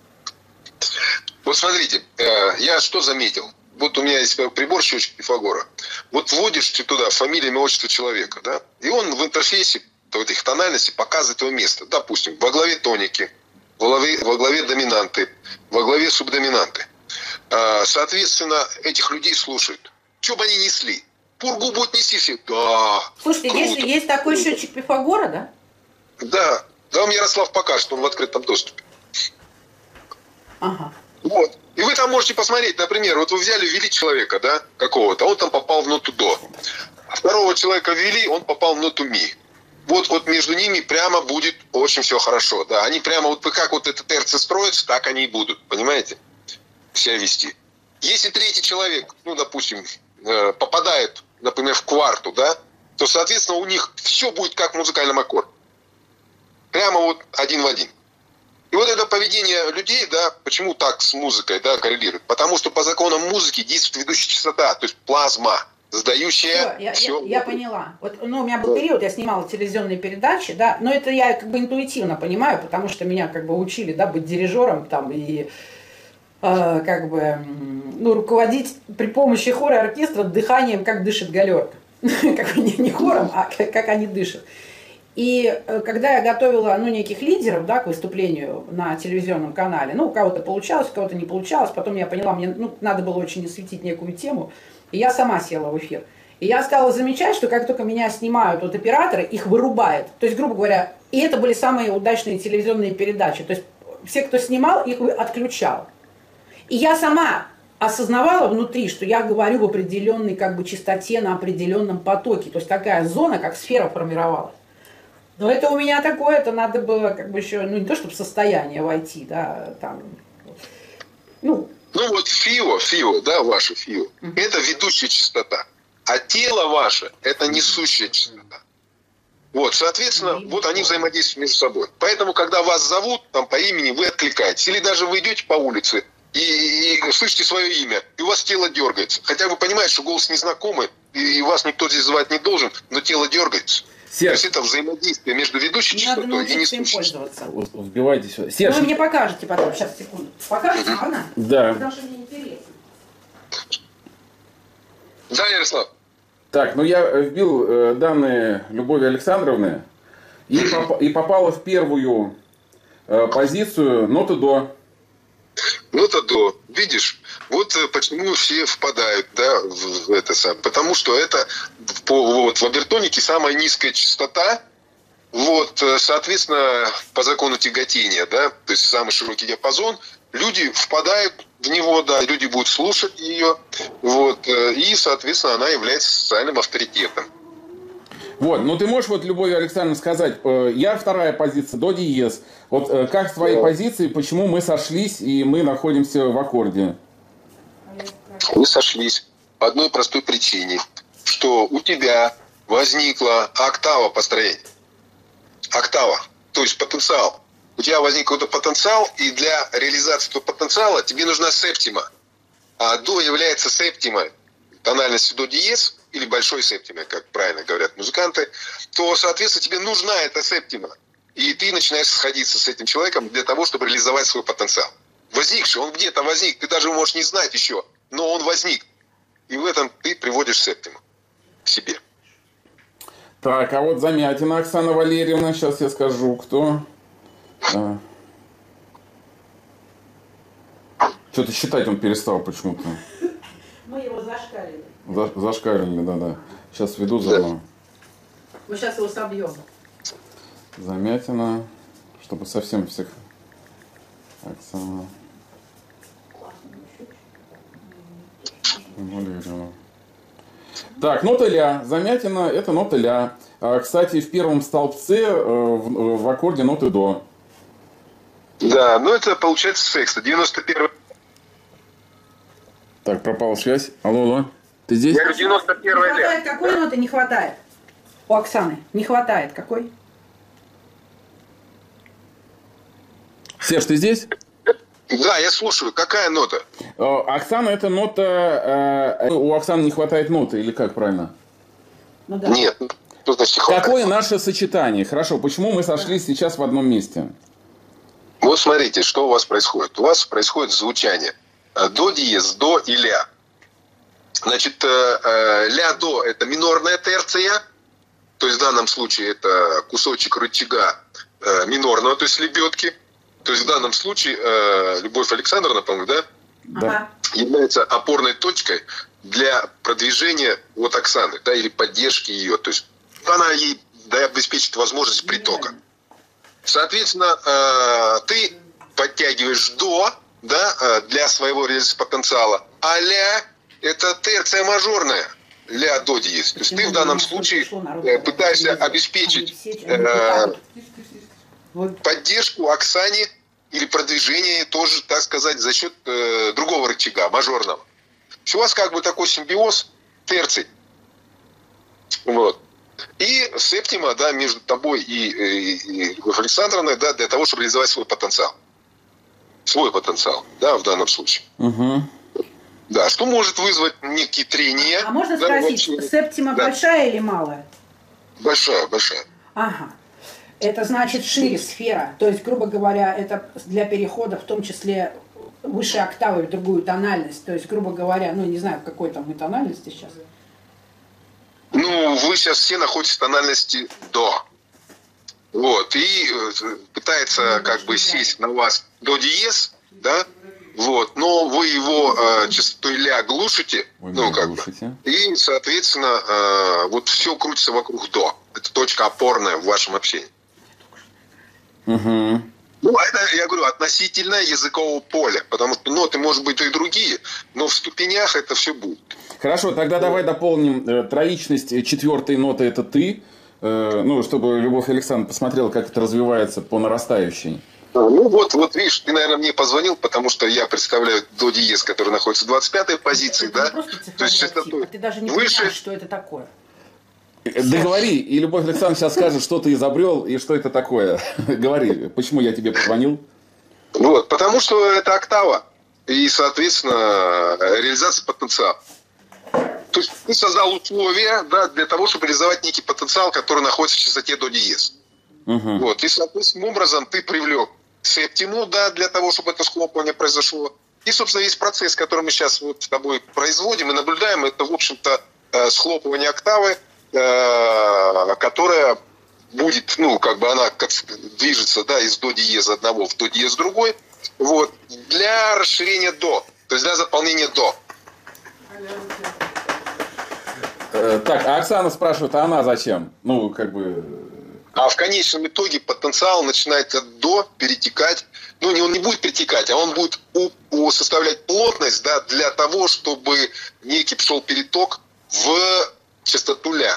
Вот смотрите, я что заметил? Вот у меня есть прибор счетчик Пифагора. Вот вводишь ты туда фамилия, имя, отчество человека, да, и он в интерфейсе, в этих тональностей показывает его место. Допустим, во главе тоники, во главе, во главе доминанты, во главе субдоминанты. Соответственно, этих людей слушают. Что бы они несли? Пургу будут нести все. Да. Слушайте, круто. если есть такой счетчик Пифагора, да? Да. Да, вам Ярослав покажет, он в открытом доступе. Ага. Вот. И вы там можете посмотреть, например, вот вы взяли, ввели человека, да, какого-то, он там попал в ноту до. А второго человека ввели, он попал в ноту ми. Вот, вот между ними прямо будет очень все хорошо. Да, они прямо вот как вот этот эр цэ строится, так они и будут, понимаете, себя вести. Если третий человек, ну, допустим, попадает, например, в кварту, да, то, соответственно, у них все будет как в музыкальном аккорде. Прямо вот один в один. И вот это поведение людей, да, почему так с музыкой, да, коррелирует? Потому что по законам музыки действует ведущая частота, то есть плазма, сдающая Всё, я, все. я, я поняла. Вот, ну, у меня был период, я снимала телевизионные передачи, да, но это я как бы интуитивно понимаю, потому что меня как бы учили, да, быть дирижером там и э, как бы, ну, руководить при помощи хора и оркестра дыханием, как дышит галерка. Как бы не хором, а как они дышат. И когда я готовила, ну, неких лидеров, да, к выступлению на телевизионном канале, ну, у кого-то получалось, у кого-то не получалось, потом я поняла, мне, ну, надо было очень осветить некую тему, и я сама села в эфир. И я стала замечать, что как только меня снимают вот операторы, их вырубает. То есть, грубо говоря, и это были самые удачные телевизионные передачи. То есть все, кто снимал, их отключал. И я сама осознавала внутри, что я говорю в определенной как бы частоте на определенном потоке. То есть такая зона, как сфера формировалась. Но это у меня такое, это надо было как бы еще, ну не то чтобы в состояние войти, да, там, ну. Ну вот ФИО, ФИО, да, ваше ФИО, uh-huh. это ведущая частота, а тело ваше это несущая частота. Вот, соответственно, uh-huh. вот они взаимодействуют между собой. Поэтому, когда вас зовут там по имени, вы откликаетесь. Или даже вы идете по улице и, и, и слышите свое имя, и у вас тело дергается. Хотя вы понимаете, что голос незнакомый, и, и вас никто здесь звать не должен, но тело дергается. Серж. То есть это взаимодействие между ведущей частотой и несущей частотой. Вбивайте все. Серж. Вы мне покажете потом, сейчас, секунду. Покажете, uh-huh. ладно? Да. Потому что мне интересно. Да, Ярослав. Так, ну я вбил э, данные Любови Александровны и, поп- и попала в первую э, позицию ноты до. Нота до. Видишь, вот почему все впадают, да, в это самое. Потому что это по, вот, в обертонике самая низкая частота. Вот, соответственно, по закону тяготения, да, то есть самый широкий диапазон, люди впадают в него, да, люди будут слушать ее, вот, и, соответственно, она является социальным авторитетом. Вот, ну ты можешь, вот, Любовь Александровна, сказать, э, я вторая позиция, до диез. Вот э, как с твоей да. позиции, почему мы сошлись и мы находимся в аккорде? Мы сошлись по одной простой причине, что у тебя возникла октава построения. Октава, то есть потенциал. У тебя возник какой-то потенциал, и для реализации этого потенциала тебе нужна септима. А до является септимой тональностью до диез, или большой септимой, как правильно говорят музыканты, то, соответственно, тебе нужна эта септима. И ты начинаешь сходиться с этим человеком для того, чтобы реализовать свой потенциал. Возникший, он где-то возник, ты даже можешь не знать еще, но он возник. И в этом ты приводишь септиму к себе. Так, а вот Замятина Оксана Валерьевна, сейчас я скажу, кто... А. Что-то считать он перестал почему-то. Мы его зашкалили. За, зашкалили, да-да. Сейчас веду заодно. Мы сейчас его собьем. Замятина, чтобы совсем всех... Оксана Валерьевна. Так, нота ля. Замятина — это нота ля. А, кстати, в первом столбце э, в, в аккорде ноты до. Да, ну это получается секста. девяносто первый. Так, пропала связь. Алло, алло. Ты здесь? Я говорю, девяносто первая не хватает, какой да? ноты не хватает? У Оксаны не хватает. Какой? Серж, ты здесь? Да, я слушаю. Какая нота? Оксана — это нота... Э, у Оксаны не хватает ноты, или как правильно? Ну, да. Нет. Что значит, какое наше сочетание? Хорошо, почему мы сошлись да. сейчас в одном месте? Вот смотрите, что у вас происходит. У вас происходит звучание до диез, до и ля. Значит, ля-до – это минорная терция, то есть в данном случае это кусочек рычага минорного, то есть лебедки. То есть в данном случае Любовь Александровна, по-моему, да, да, является опорной точкой для продвижения вот Оксаны, да, или поддержки ее. То есть она ей да, обеспечит возможность притока. Соответственно, ты подтягиваешь до, да, для своего реализации потенциала, а ля – это терция мажорная, ля до диез. То есть ты в данном случае пытаешься обеспечить э, поддержку Оксане или продвижение тоже, так сказать, за счет э, другого рычага, мажорного. У вас как бы такой симбиоз терций. Вот. И септима, да, между тобой и, и, и Александровной, да, для того, чтобы реализовать свой потенциал. Свой потенциал, да, в данном случае. Угу. Да, что может вызвать некие трения. А можно да, спросить, вообще, септима да. большая или малая? Большая, большая. Ага. Это значит шире сфера. То есть, грубо говоря, это для перехода в том числе выше октавы в другую тональность. То есть, грубо говоря, ну, не знаю, в какой там мы тональности сейчас. Ну, вы сейчас все находитесь в тональности до. Вот. И пытается как бы сесть на вас до диез, да? Вот. Но вы его э, частотой ля глушите, вы ну, как глушите. бы. И, соответственно, э, вот все крутится вокруг до. Это точка опорная в вашем общении. Угу. Ну, это, я говорю, относительно языкового поля, потому что ноты, может быть, и другие, но в ступенях это все будет. Хорошо, тогда давай дополним э, троичность четвертой ноты – это ты, э, ну, чтобы Любовь Александровна посмотрела, как это развивается по нарастающей. Ну вот, вот видишь, ты, наверное, мне позвонил, потому что я представляю до диез, который находится в двадцать пятой позиции, это да? То есть частотой а ты даже не выше... понимаешь, что это такое. Договори, и Любовь Александровна сейчас скажет, что ты изобрел и что это такое. Говори, почему я тебе позвонил? Вот, потому что это октава и, соответственно, реализация потенциала. То есть ты создал условия, да, для того, чтобы реализовать некий потенциал, который находится в частоте до диез. Угу. Вот, и, соответственным образом ты привлек септиму, да, для того, чтобы это схлопывание произошло. И, собственно, весь процесс, который мы сейчас вот с тобой производим и наблюдаем, это, в общем-то, схлопывание октавы, которая будет, ну, как бы она как движется, да, из до диеза одного в до диез другой, вот, для расширения до, то есть для заполнения до. Э, так, а Оксана спрашивает, а она зачем? Ну, как бы... А в конечном итоге потенциал начинает от до перетекать, ну, не, он не будет перетекать, а он будет у, у составлять плотность, да, для того, чтобы некий пошел переток в частоту ля.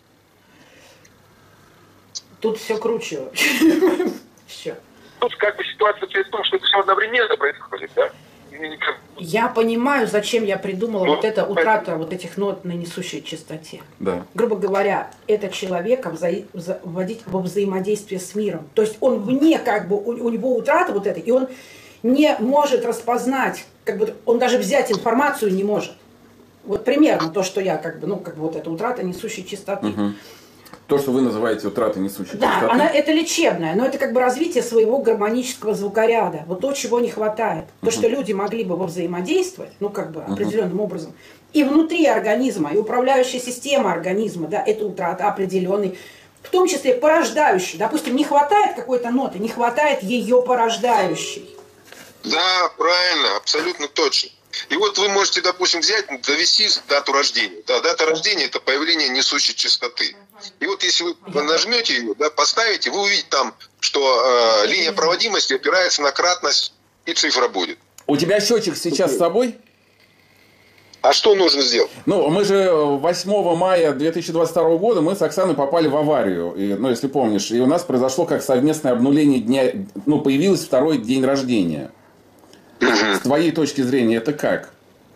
Тут все круче вообще. Все. Тут как бы ситуация в том, что это все одновременно происходит, да? Я понимаю, зачем я придумала Ну, вот эта утрата вот этих нот на несущей частоте. Да. Грубо говоря, это человека вза- вза- вводить во взаимодействие с миром. То есть он вне, как бы, у, у него утрата вот эта, и он не может распознать, как бы, он даже взять информацию не может. Вот примерно то, что я, как бы, ну, как бы вот эта утрата несущей частоты. Угу. То, что вы называете утратой несущей Да, частоты. она, это лечебное, но это как бы развитие своего гармонического звукоряда. Вот то, чего не хватает. То, что люди могли бы взаимодействовать, ну, как бы определенным образом, и внутри организма, и управляющая система организма, да, это утрата определенной, в том числе порождающей. Допустим, не хватает какой-то ноты, не хватает ее порождающей. Да, правильно, абсолютно точно. И вот вы можете, допустим, взять, довести дату рождения. Да, дата рождения – это появление несущей частоты. И вот если вы нажмете ее, да, поставите, вы увидите там, что э, линия проводимости опирается на кратность, и цифра будет. У тебя счетчик сейчас с собой? А что нужно сделать? Ну, мы же восьмого мая две тысячи двадцать второго года мы с Оксаной попали в аварию, и, ну, если помнишь, и у нас произошло как совместное обнуление дня, ну, появился второй день рождения. С твоей точки зрения это как?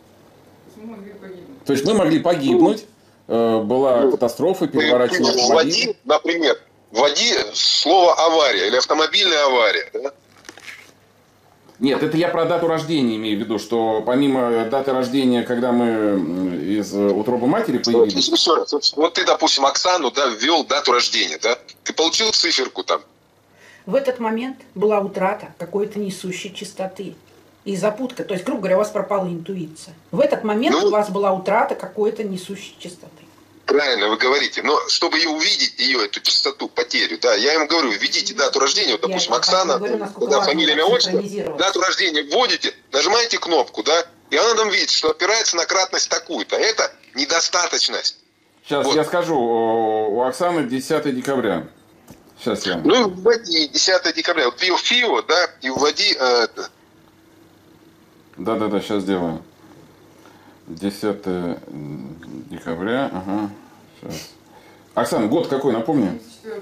То есть мы могли погибнуть, э, была катастрофа, переворачивание автомобиля. Вводи, например, вводи слово авария или автомобильная авария. Да? Нет, это я про дату рождения имею в виду, что помимо даты рождения, когда мы из утробы матери появились... Еще раз. Вот ты, допустим, Оксану, да, ввел дату рождения, да? Ты получил циферку там. В этот момент была утрата какой-то несущей частоты. И запутка. То есть, грубо говоря, у вас пропала интуиция. В этот момент ну, у вас была утрата какой-то несущей частоты. Правильно вы говорите. Но чтобы ее увидеть, ее, эту частоту, потерю, да, я им говорю, введите дату рождения. Вот, допустим, я Оксана, говорю, да, фамилия, имя, отчество, дату рождения вводите, нажимаете кнопку, да, и она там видит, что опирается на кратность такую-то. Это недостаточность. Сейчас вот. Я скажу, у Оксаны десятого декабря. Сейчас я... Ну, вводи десятого декабря. Вот ввел ФИО, да, и вводи... Э, Да-да-да, сейчас сделаю. десятого декабря, ага, сейчас. Оксана, год какой, напомни?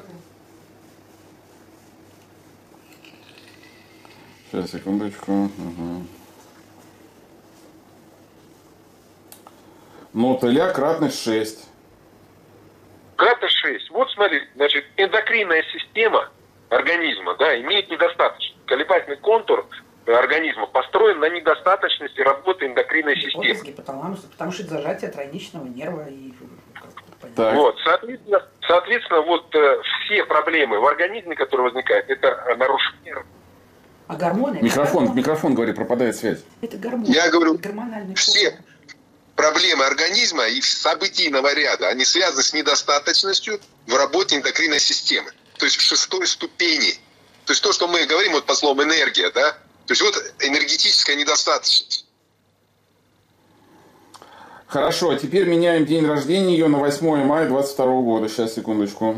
Сейчас, секундочку. Угу. Нота ля, кратность шесть. Кратность шесть. Вот смотри, значит, эндокринная система организма, да, имеет недостаточность. Колебательный контур организма построен на недостаточности работы эндокринной системы. Гипоталамуса, потому что это зажатие тройничного нерва. И... Вот, соответственно, соответственно, вот э, все проблемы в организме, которые возникают, это нарушение. А гормоны? Микрофон, гормоны. микрофон, говори, пропадает связь. Это гормоны. Я говорю, все фон. Проблемы организма и событийного ряда, они связаны с недостаточностью в работе эндокринной системы. То есть в шестой ступени. То есть то, что мы говорим вот по словам энергия, да? То есть вот энергетическая недостаточность. Хорошо, а теперь меняем день рождения ее на восьмое мая двадцать второго года. Сейчас, секундочку.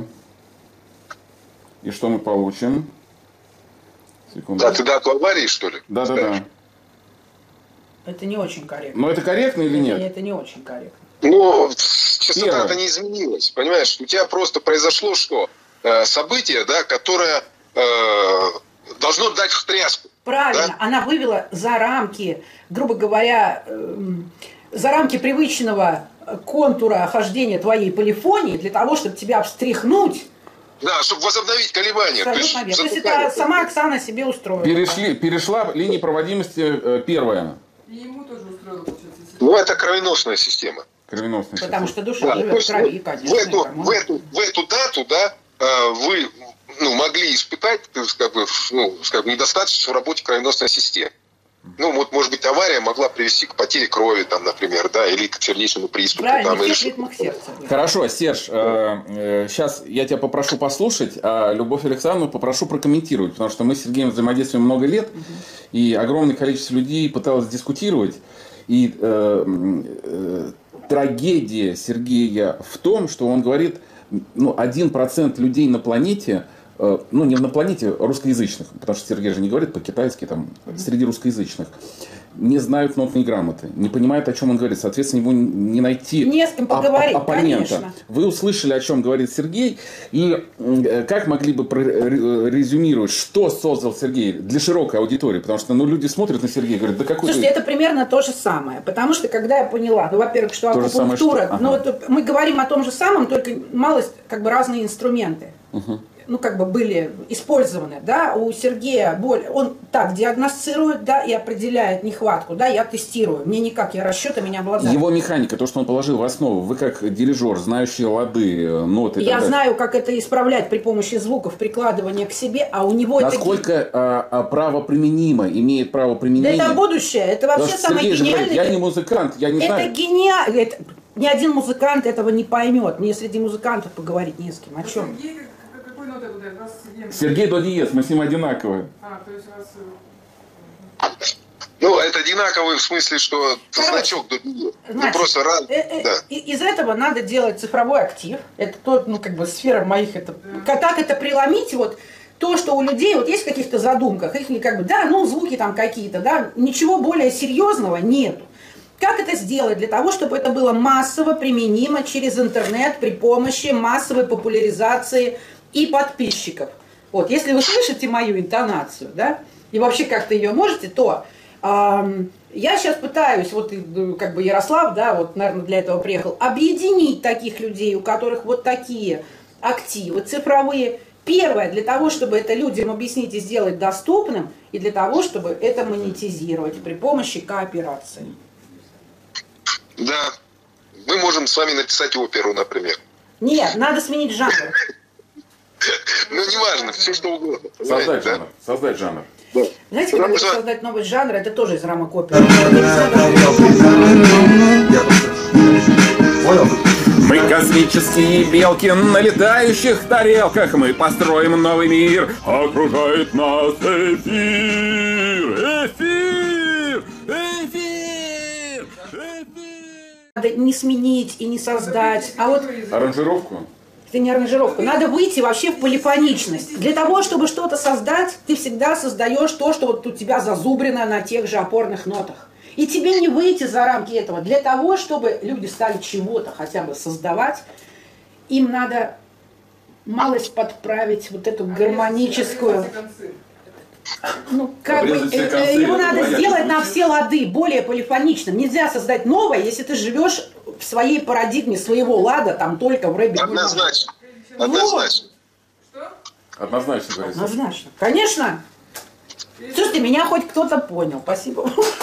И что мы получим? Секундочку. Да, ты дату аварии, что ли? Да-да-да. Это не очень корректно. Но это корректно или нет? Это, это не очень корректно. Ну, частота-то не изменилась. Понимаешь, у тебя просто произошло что? Э, событие, да, которое э, должно дать встряску. Правильно, да? Она вывела за рамки, грубо говоря, э, за рамки привычного контура хождения твоей полифонии для того, чтобы тебя встряхнуть. Да, чтобы возобновить колебания. То есть, то есть это сама Оксана себе устроила. Перешли, перешла линия проводимости э, первая. И ему тоже устроила, получается. Ну, это кровеносная система. Кровеносная Потому система. что душа да, живет в крови, конечно. В эту, в, эту, в эту дату, да, вы ну, могли испытать, как бы, ну, как бы, недостаточность в работе кровеносной системы. Ну, вот, может быть, авария могла привести к потере крови, там, например, да, или к сердечному приступу. Правильно, там, или в ритмах сердца. Хорошо, Серж, э, э, сейчас я тебя попрошу послушать, а Любовь Александровну попрошу прокомментировать, потому что мы с Сергеем взаимодействуем много лет, угу. и огромное количество людей пыталось дискутировать, и э, э, трагедия Сергея в том, что он говорит, ну, один процент людей на планете, э, ну, не на планете, русскоязычных, потому что Сергей же не говорит по-китайски, там, среди русскоязычных, не знают нотной грамоты, не понимают, о чем он говорит. Соответственно, ему не найти не с кем поговорить, оп- оппонента. Конечно. Вы услышали, о чем говорит Сергей, и как могли бы резюмировать, что создал Сергей для широкой аудитории? Потому что, ну, люди смотрят на Сергея и говорят, да какой Слушайте, ты... это примерно то же самое. Потому что, когда я поняла, ну, во-первых, что то акупунктура, ага. ну, вот мы говорим о том же самом, только малость, как бы, разные инструменты. Угу. Ну, как бы были использованы, да, у Сергея боль, он так диагностирует, да, и определяет нехватку, да, я тестирую, мне никак, я расчетами не обладаю. Его механика, то, что он положил в основу, вы как дирижер, знающий лады, ноты. Я знаю, как это исправлять при помощи звуков, прикладывания к себе, а у него насколько это... а, право применимо, имеет право применения? Да это будущее, это вообще самое гениальное. Говорит, я не музыкант, я не это знаю. Гениально, это... ни один музыкант этого не поймет, мне среди музыкантов поговорить не с кем, о чем? Сергей до диез, мы с ним одинаковые. А, то есть у вас... Ну, это одинаковый в смысле, что Короче, значок до диез. Значит, ну, просто раз, э, э, да. Из этого надо делать цифровой актив. Это то, ну, как бы сфера моих... Это, да. Как это преломить, вот, то, что у людей вот есть в каких-то задумках, их как бы, да, ну, звуки там какие-то, да, ничего более серьезного нету. Как это сделать для того, чтобы это было массово применимо через интернет при помощи массовой популяризации и подписчиков? Вот, если вы слышите мою интонацию, да, и вообще как-то ее можете, то э, я сейчас пытаюсь, вот как бы Ярослав, да, вот, наверное, для этого приехал, объединить таких людей, у которых вот такие активы цифровые. Первое, для того, чтобы это людям объяснить и сделать доступным, и для того, чтобы это монетизировать при помощи кооперации. Да, мы можем с вами написать оперу, например. Нет, надо сменить жанр. Ну, неважно, все что угодно. Создать жанр. Создать жанр. Знаете, когда можно создать новый жанр, это тоже из рамок оперы. Мы космические белки на летающих тарелках. Мы построим новый мир. Окружает нас эфир. Эфир! Эфир! Эфир! Надо не сменить и не создать, а вот... Аранжировку? Это не аранжировка. Надо выйти вообще в полифоничность. Для того, чтобы что-то создать, ты всегда создаешь то, что вот у тебя зазубрено на тех же опорных нотах. И тебе не выйти за рамки этого. Для того, чтобы люди стали чего-то хотя бы создавать, им надо малость подправить вот эту гармоническую... Ну, как бы, э, его надо сделать на все лады, более полифоничным. Нельзя создать новое, если ты живешь в своей парадигме своего лада, там только в рэбе. Однозначно. Однозначно. Что? Однозначно, говорится. Однозначно. Конечно. Слушайте, меня хоть кто-то понял. Спасибо.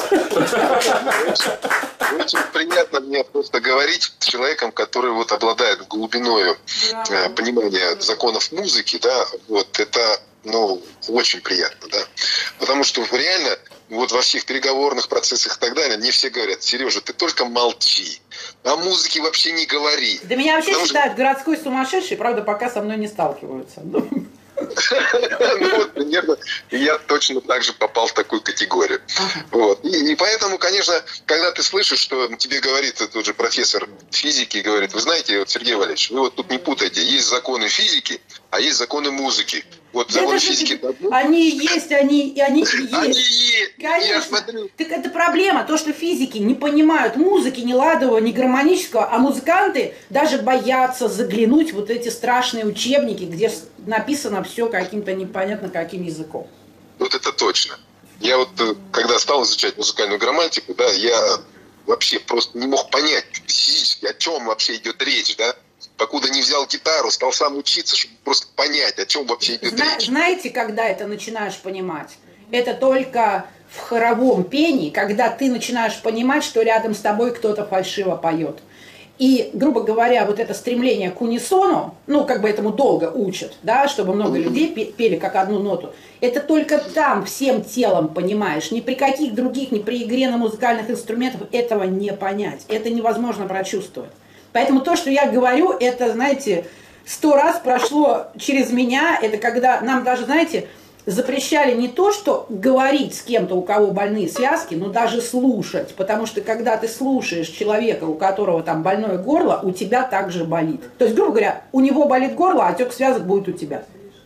Очень приятно мне просто говорить с человеком, который вот обладает глубиною э, понимания законов музыки, да, вот это, ну, очень приятно, да, потому что реально вот во всех переговорных процессах и так далее, мне все говорят: Сережа, ты только молчи, о музыке вообще не говори. Да меня вообще потому считают что... городской сумасшедший, правда, пока со мной не сталкиваются. Ну вот, примерно, я точно так же попал в такую категорию. Вот. И, и поэтому, конечно, когда ты слышишь, что тебе говорит тот же профессор физики, говорит: вы знаете, вот, Сергей Валерьевич, вы вот тут не путайте, есть законы физики, а есть законы музыки. Вот законы физики... Они есть, они, они есть. Они есть. Конечно. Я смотрю. Так это проблема, то, что физики не понимают музыки, ни ладового, ни гармонического, а музыканты даже боятся заглянуть в вот эти страшные учебники, где написано все каким-то непонятно каким языком. Вот это точно. Я вот, когда стал изучать музыкальную грамматику, да, я вообще просто не мог понять физически, о чем вообще идет речь, да. Покуда не взял гитару, стал сам учиться, чтобы просто понять, о чем вообще идет Зна- речь. Знаете, когда это начинаешь понимать? Это только в хоровом пении, когда ты начинаешь понимать, что рядом с тобой кто-то фальшиво поет. И, грубо говоря, вот это стремление к унисону, ну, как бы этому долго учат, да, чтобы много людей пели как одну ноту, это только там всем телом понимаешь. Ни при каких других, ни при игре на музыкальных инструментах этого не понять. Это невозможно прочувствовать. Поэтому то, что я говорю, это, знаете, сто раз прошло через меня. Это когда нам даже, знаете, запрещали не то, что говорить с кем-то, у кого больные связки, но даже слушать. Потому что когда ты слушаешь человека, у которого там больное горло, у тебя также болит. То есть, грубо говоря, у него болит горло, а отек связок будет у тебя.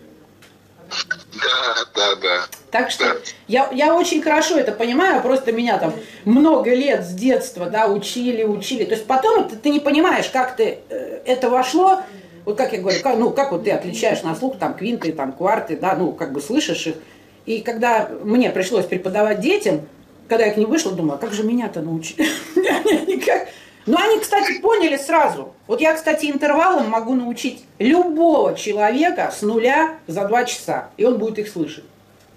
Да, да, да. Так что да. я, я очень хорошо это понимаю, просто меня там много лет с детства, да, учили, учили. То есть потом ты, ты не понимаешь, как ты э, это вошло. Вот как я говорю, как, ну как вот ты отличаешь на слух там квинты, там кварты, да, ну как бы слышишь их. И когда мне пришлось преподавать детям, когда я к ним вышла, думаю, а как же меня-то научить? Никак. Но они, кстати, поняли сразу. Вот я, кстати, интервалом могу научить любого человека с нуля за два часа, и он будет их слышать.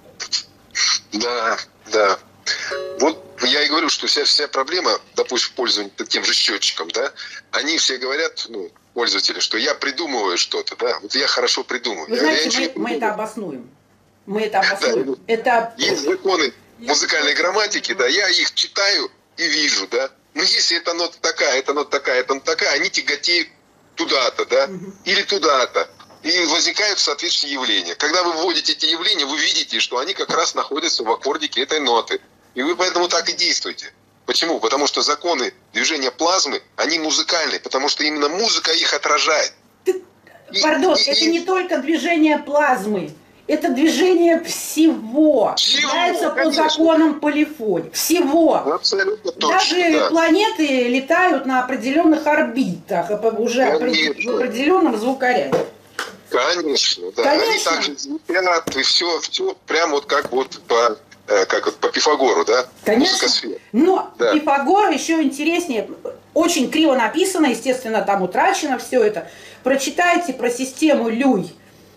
Да, да. Вот я и говорю, что вся, вся проблема, допустим, в пользовании тем же счетчиком, да, они все говорят, ну, пользователи, что я придумываю что-то, да, вот я хорошо придумываю. Вы я, знаете, я мы, мы это обоснуем. Мы это обоснуем. Да, это... Есть законы музыкальной грамматики, да, я их читаю и вижу, да. Но если эта нота такая, эта нота такая, эта нота такая, они тяготеют туда-то, да, угу. или туда-то. И возникают соответствующие явления. Когда вы вводите эти явления, вы видите, что они как раз находятся в аккордике этой ноты. И вы поэтому так и действуете. Почему? Потому что законы движения плазмы, они музыкальные, потому что именно музыка их отражает. Ты, и, пардон, и, это и... не только движение плазмы. Это движение всего. Всего, Является по конечно. законам полифонии. Всего. Абсолютно точно. Даже да. планеты летают на определенных орбитах, уже конечно. В определенном звукоряде. Конечно, да. Конечно. Они также звучат, и все, все прямо вот как вот по, как вот по Пифагору, да? Конечно. Но да. Пифагор еще интереснее. Очень криво написано, естественно, там утрачено все это. Прочитайте про систему Люй.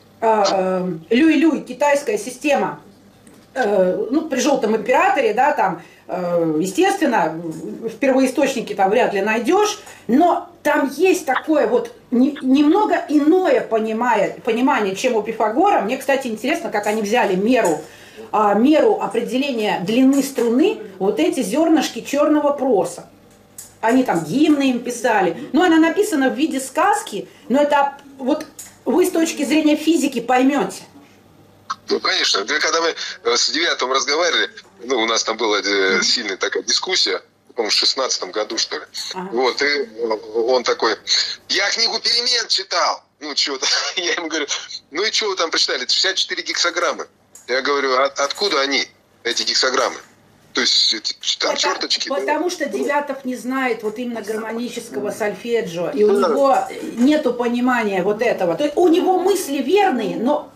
Люй-Люй, китайская система, ну, при желтом императоре, да, там, естественно, в первоисточнике там вряд ли найдешь, но там есть такое вот не, немного иное понимание, понимание, чем у Пифагора. Мне, кстати, интересно, как они взяли меру, меру определения длины струны, вот эти зернышки черного проса. Они там гимны им писали, но она написана в виде сказки, но это вот... Вы с точки зрения физики поймете. Ну, конечно. Когда мы с Девятым разговаривали, ну, у нас там была сильная такая дискуссия, по-моему, в шестнадцатом году, что ли. Ага. Вот, и он такой, я книгу «Перемен» читал. Ну, что-то. Я ему говорю, ну и что вы там прочитали? Это шестьдесят четыре гексограммы. Я говорю, а откуда они, эти гексограммы? То есть там потому, черточки. Потому да? что Девятов не знает вот именно гармонического сольфеджио, и у него нету понимания вот этого. То есть у него мысли верные, но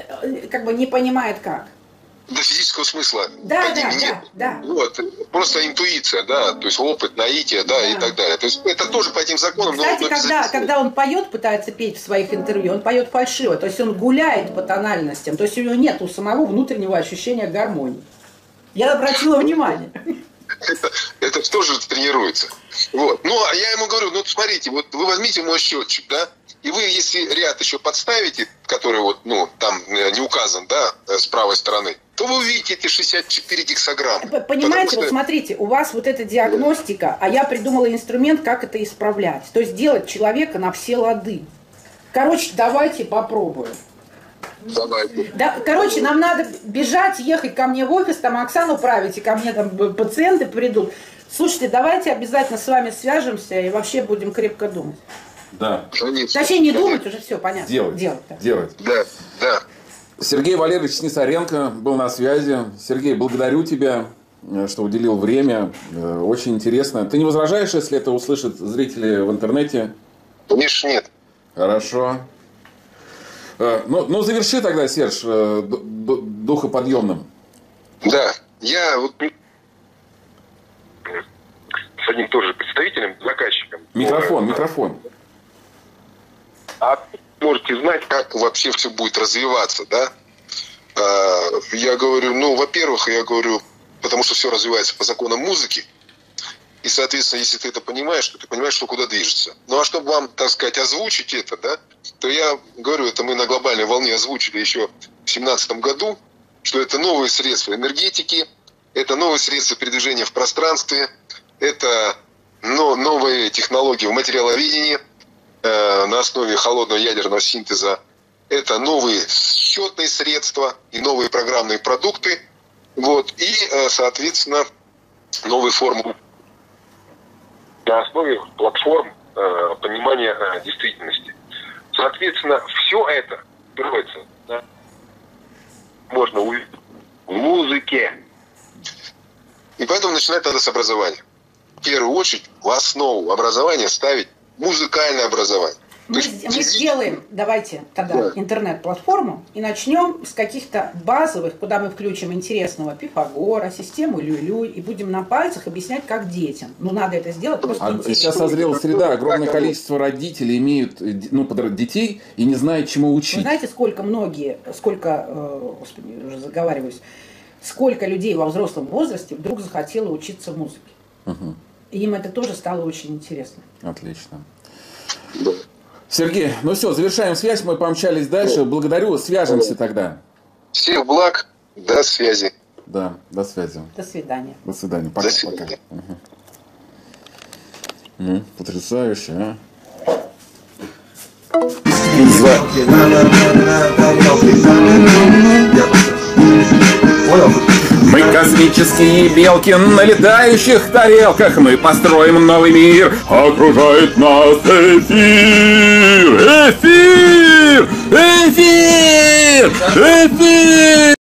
как бы не понимает как. До физического смысла. Да, да, нет. да, да. Вот. Просто интуиция, да, то есть опыт, наитие, да, да, и так далее. То есть это тоже по этим законам. Кстати, но когда, когда он поет, пытается петь в своих интервью, он поет фальшиво, то есть он гуляет по тональностям, то есть у него нет у самого внутреннего ощущения гармонии. Я обратила внимание. Это, это тоже тренируется. Вот. Ну, а я ему говорю, ну, смотрите, вот вы возьмите мой счетчик, да, и вы, если ряд еще подставите, который вот, ну, там не указан, да, с правой стороны, то вы увидите эти шестьдесят четыре гексограммы. Понимаете, что... вот смотрите, у вас вот эта диагностика, а я придумала инструмент, как это исправлять. То есть делать человека на все лады. Короче, давайте попробуем. Давайте. Да, короче, нам надо бежать, ехать ко мне в офис, там Оксану править, и ко мне там пациенты придут. Слушайте, давайте обязательно с вами свяжемся и вообще будем крепко думать. Да. Конечно. Точнее, не думать, уже все понятно. Делать. Делать. Да. Делать. Да, да. Сергей Валерьевич Снисаренко был на связи. Сергей, благодарю тебя, что уделил время. Очень интересно. Ты не возражаешь, если это услышат зрители в интернете? Конечно, нет. Хорошо. Ну, ну, заверши тогда, Серж, духоподъемным. Да, я вот с одним тоже представителем, заказчиком. Микрофон, микрофон. А можете знать, как вообще все будет развиваться, да? Я говорю, ну, во-первых, я говорю, потому что все развивается по законам музыки. И, соответственно, если ты это понимаешь, то ты понимаешь, что куда движется. Ну, а чтобы вам, так сказать, озвучить это, да, то я говорю, это мы на глобальной волне озвучили еще в две тысячи семнадцатом году, что это новые средства энергетики, это новые средства передвижения в пространстве, это но, новые технологии в материаловедении э, на основе холодного ядерного синтеза, это новые счетные средства и новые программные продукты, вот, и, э, соответственно, новые формы на основе платформ э, понимания э, действительности. Соответственно, все это строится, да, можно увидеть в музыке. И поэтому начинать надо с образования. В первую очередь в основу образования ставить музыкальное образование. Мы, есть, мы сделаем, давайте тогда, да, интернет-платформу и начнем с каких-то базовых, куда мы включим интересного Пифагора, систему Люлюй, и будем на пальцах объяснять, как детям. Ну, надо это сделать просто а интересно. Сейчас созрела среда, огромное количество родителей имеют, ну, детей и не знают, чему учить. Вы знаете, сколько многие, сколько, э, господи, уже заговариваюсь, сколько людей во взрослом возрасте вдруг захотело учиться музыке. Угу. И им это тоже стало очень интересно. Отлично. Сергей, ну все, завершаем связь, мы помчались дальше. Благодарю, свяжемся тогда. Всех благ, до связи. Да, до связи. До свидания. До свидания. Пока, до свидания. Пока. Угу. Ну, потрясающе, а? Мы космические белки на летающих тарелках. Мы построим новый мир. Окружает нас эфир. Эфир! Эфир! Эфир!